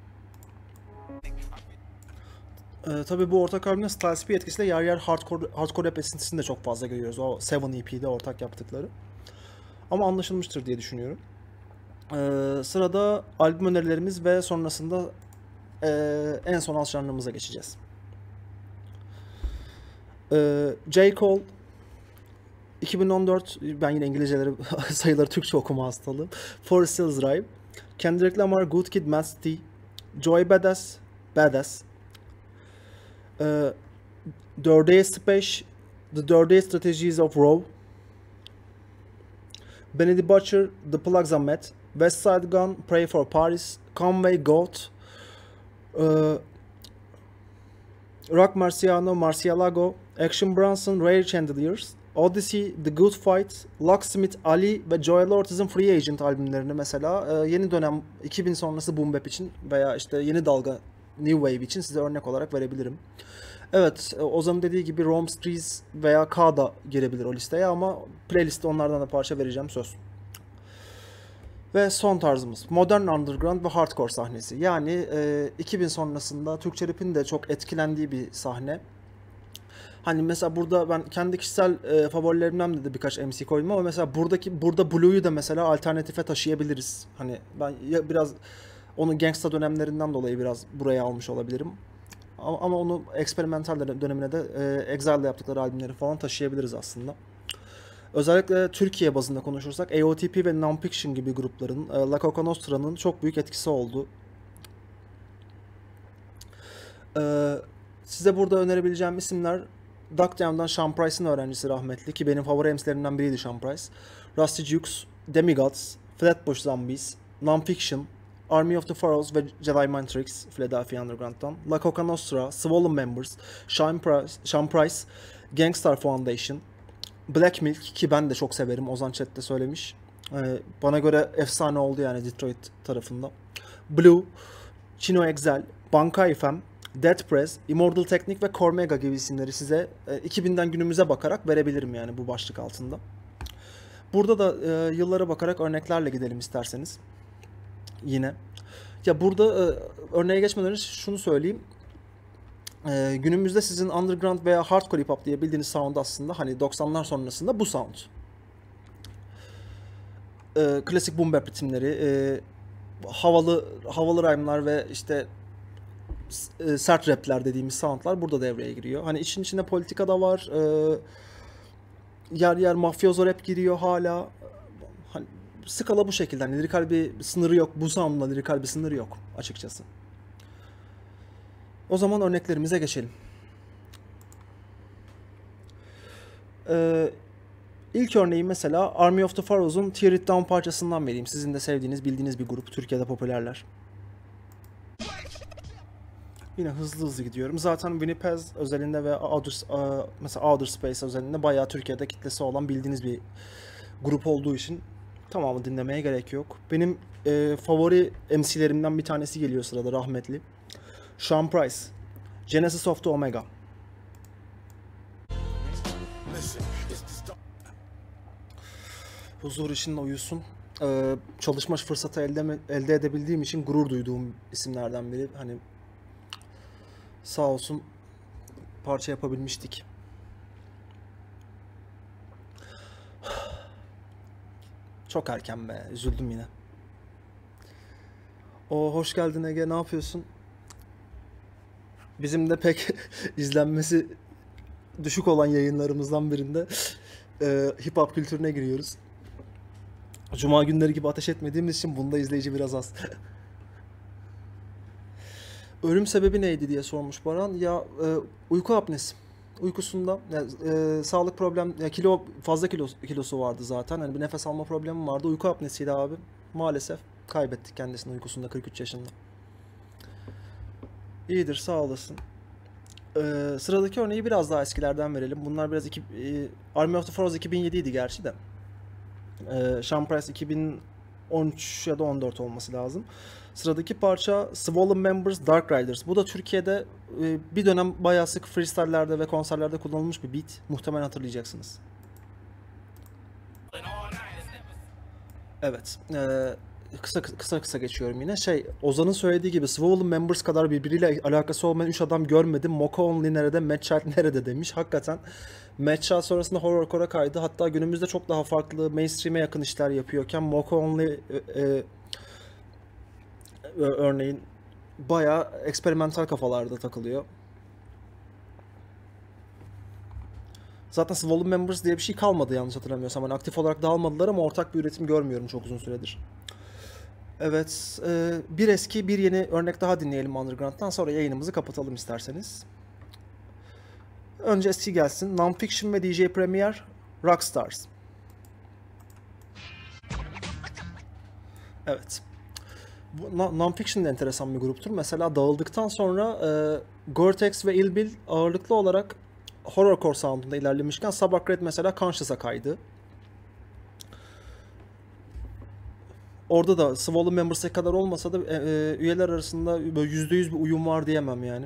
Ee, tabii bu ortak albümde Styles P etkisiyle yer yer hardcore, hardcore rap esintisini de çok fazla görüyoruz. O seven E P'de ortak yaptıkları. Ama anlaşılmıştır diye düşünüyorum. Ee, sırada albüm önerilerimiz ve sonrasında e, en son alt janrımıza geçeceğiz. Ee, J. Cole iki bin on dört, ben yine İngilizceleri sayıları Türkçe okuma hastalığım. Forest Hills Drive, Kendrick Lamar, Good Kid, Mad City, Joey Badass, Badass, Ee, Dirty Space, The Dirty Strategies of Raw, Benny the Butcher, The Plugs Are Met, West Side Gun, Pray for Paris, Conway Goat, ee, Rock Marciano, Marcialago, Action Bronson, Rare Chandeliers, Odyssey, The Good Fight, Locksmith Ali ve Joel Ortiz'in Free Agent albümlerini mesela e, yeni dönem iki bin sonrası boom bap için veya işte yeni dalga New Wave için size örnek olarak verebilirim. Evet, e, Ozan'ın dediği gibi Rome Streets veya K da girebilir o listeye ama playliste onlardan da parça vereceğim, söz. Ve son tarzımız Modern Underground ve Hardcore sahnesi. Yani e, iki bin sonrasında Türkçe rap'in de çok etkilendiği bir sahne. Hani mesela burada ben kendi kişisel e, favorilerimden de birkaç M C koydum ama mesela buradaki burada Blue'yu da mesela alternatife taşıyabiliriz. Hani ben ya biraz onu gangsta dönemlerinden dolayı biraz buraya almış olabilirim. Ama, ama onu eksperimental dönemine de e, Exile'da yaptıkları albümleri falan taşıyabiliriz aslında. Özellikle Türkiye bazında konuşursak A O T P ve Nonfiction gibi grupların, e, La Coka Nostra'nın çok büyük etkisi oldu. E, size burada önerebileceğim isimler Duckdown'dan Sean Price'ın öğrencisi rahmetli ki benim favori M C'lerimden biriydi Sean Price. Rusty Jukes, Demigods, Flatbush Zombies, Nonfiction, Army of the Pharaohs ve Jedi Mind Tricks Philadelphia Underground'dan, La Coka Nostra, Swollen Members, Sean Price, Sean Price, Gangstar Foundation, Black Milk ki ben de çok severim, Ozan Chat'te söylemiş. Ee, bana göre efsane oldu yani Detroit tarafında. Blue, Chino Exile, Bankai F M, Death Press, Immortal Technique ve Cormega gibi isimleri size e, iki binden günümüze bakarak verebilirim yani bu başlık altında. Burada da e, yıllara bakarak örneklerle gidelim isterseniz. Yine. Ya burada e, örneğe geçmeden önce şunu söyleyeyim. E, günümüzde sizin underground veya hardcore hip hop diye bildiğiniz sound aslında hani doksanlar sonrasında bu sound. E, klasik boom bap ritimleri, e, havalı havalı rhyme'lar ve işte e, sert rapler dediğimiz soundlar burada devreye giriyor. Hani için içinde politika da var. E, yer yer mafyozo rap giriyor hala. Hani skala bu şekilde. Hani lirikal bir sınırı yok. Bu sound'la lirikal bir sınırı yok açıkçası. O zaman örneklerimize geçelim. Ee, ilk örneği mesela Army of the Pharaohs'un Tear It Down parçasından vereyim. Sizin de sevdiğiniz, bildiğiniz bir grup. Türkiye'de popülerler. Yine hızlı hızlı gidiyorum. Zaten Winnipeg özelinde ve Outer, mesela Outer Space özelinde bayağı Türkiye'de kitlesi olan bildiğiniz bir grup olduğu için tamamı dinlemeye gerek yok. Benim e, favori M C'lerimden bir tanesi geliyor sırada rahmetli. Sean Price, Genesis of the Omega. Huzur içinde uyusun. Ee, çalışma fırsatı elde, elde edebildiğim için gurur duyduğum isimlerden biri. Hani sağ olsun parça yapabilmiştik. Çok erken be. Üzüldüm yine. O hoş geldin Ege. Ne yapıyorsun? Bizim de pek izlenmesi düşük olan yayınlarımızdan birinde e, hip hop kültürüne giriyoruz. Cuma günleri gibi ateş etmediğimiz için bunda izleyici biraz az. Ölüm sebebi neydi diye sormuş Baran. Ya e, uyku apnesi. Uykusunda ya, e, sağlık problem, ya kilo fazla kilo, kilosu vardı zaten. Hani bir nefes alma problemi vardı. Uyku apnesiydi abi. Maalesef kaybettik kendisini uykusunda kırk üç yaşında. İyidir, sağ olasın. Ee, sıradaki örneği biraz daha eskilerden verelim. Bunlar biraz iki, e, Army of the Pharaohs iki bin yedi idi gerçi de. Ee, Sean Price iki bin on üç ya da on dört olması lazım. Sıradaki parça Swollen Members Dark Riders. Bu da Türkiye'de e, bir dönem bayağı sık freestyle'lerde ve konserlerde kullanılmış bir beat. Muhtemelen hatırlayacaksınız. Evet. E, kısa kısa kısa geçiyorum yine. Şey, Ozan'ın söylediği gibi Swollen Members kadar birbiriyle alakası olmayan üç adam görmedim. Mocha Only nerede, Mad Child nerede demiş. Hakikaten Mad Child sonrasında horrorcore'a kaydı. Hatta günümüzde çok daha farklı, mainstream'e yakın işler yapıyorken Mocha Only e, e, örneğin bayağı eksperimental kafalarda takılıyor. Zaten Swollen Members diye bir şey kalmadı yanlış hatırlamıyorsam. Hani aktif olarak dağılmadılar ama ortak bir üretim görmüyorum çok uzun süredir. Evet, e, bir eski bir yeni örnek daha dinleyelim Underground'dan sonra yayınımızı kapatalım isterseniz. Önce eski gelsin. Nonfiction ve D J Premier, Rockstars. Evet. Bu Nonfiction de enteresan bir gruptur. Mesela dağıldıktan sonra e, Gore-Tex ve Ill Bill ağırlıklı olarak horrorcore sound'unda ilerlemişken Subacred mesela Conscious'a kaydı. Orada da Swollen Members'e kadar olmasa da e, e, üyeler arasında böyle yüzde yüz bir uyum var diyemem yani.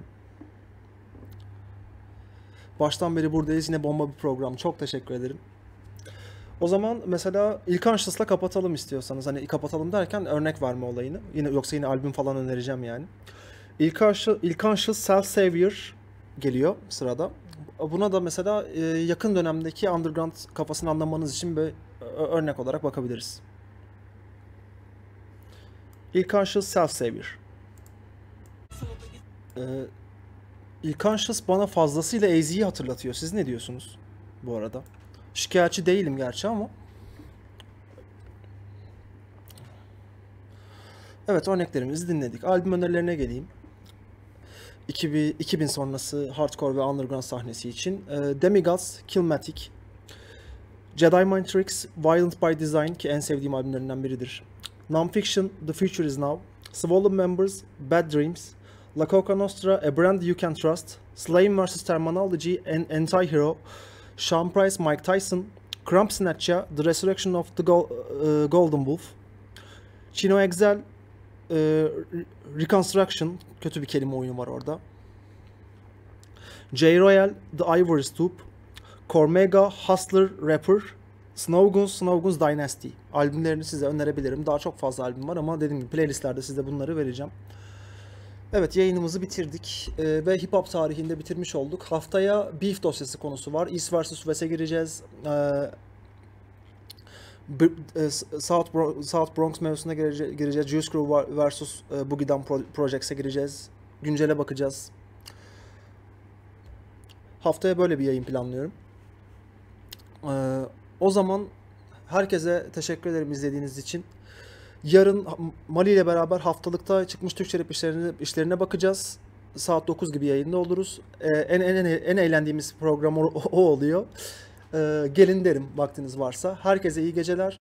Baştan beri buradayız. Yine bomba bir program. Çok teşekkür ederim. O zaman mesela Ilkanscious'la kapatalım istiyorsanız. Hani kapatalım derken örnek verme olayını. Yine yoksa yine albüm falan önereceğim yani. Ilkanscious, Ilkanscious Self Savior geliyor sırada. Buna da mesela e, yakın dönemdeki underground kafasını anlamanız için bir örnek olarak bakabiliriz. Ilkanscious Self Savior. Ee, Ilkanscious bana fazlasıyla A Z'yi hatırlatıyor. Siz ne diyorsunuz bu arada? Şikayetçi değilim gerçi ama. Evet, örneklerimizi dinledik. Albüm önerilerine geleyim. iki bin sonrası hardcore ve underground sahnesi için e, Demigods, Killmatic, Jedi Mind Tricks, Violent by Design ki en sevdiğim albümlerinden biridir. Nonfiction, The Future Is Now, Swollen Members, Bad Dreams, La Coca Nostra, A Brand You Can Trust, Slime versus. Terminology, An Anti-Hero, Sean Price, Mike Tyson, Crump Snatcha, The Resurrection of the Go uh, Golden Wolf, Chino Exile, uh, Reconstruction, kötü bir kelime oyunu var orada. J Royal, The Ivory Stoop, Cormega, Hustler, Rapper, Snowguns, Snowguns Dynasty. Albümlerini size önerebilirim. Daha çok fazla albüm var ama dediğim gibi playlistlerde size bunları vereceğim. Evet, yayınımızı bitirdik ee, ve hip hop tarihinde bitirmiş olduk. Haftaya Beef dosyası konusu var. East versus. West'e gireceğiz. Ee, South, Bro South Bronx mevzusuna girece gireceğiz. Juice Crew versus. Boogie Down Pro Projects'e gireceğiz. Güncele bakacağız. Haftaya böyle bir yayın planlıyorum. Ee, o zaman herkese teşekkür ederim izlediğiniz için. Yarın Mali ile beraber haftalıkta çıkmış Türkçe rap işlerine, işlerine bakacağız. Saat dokuz gibi yayında oluruz. Ee, en, en, en, en eğlendiğimiz program o, o oluyor. Ee, gelin derim vaktiniz varsa. Herkese iyi geceler.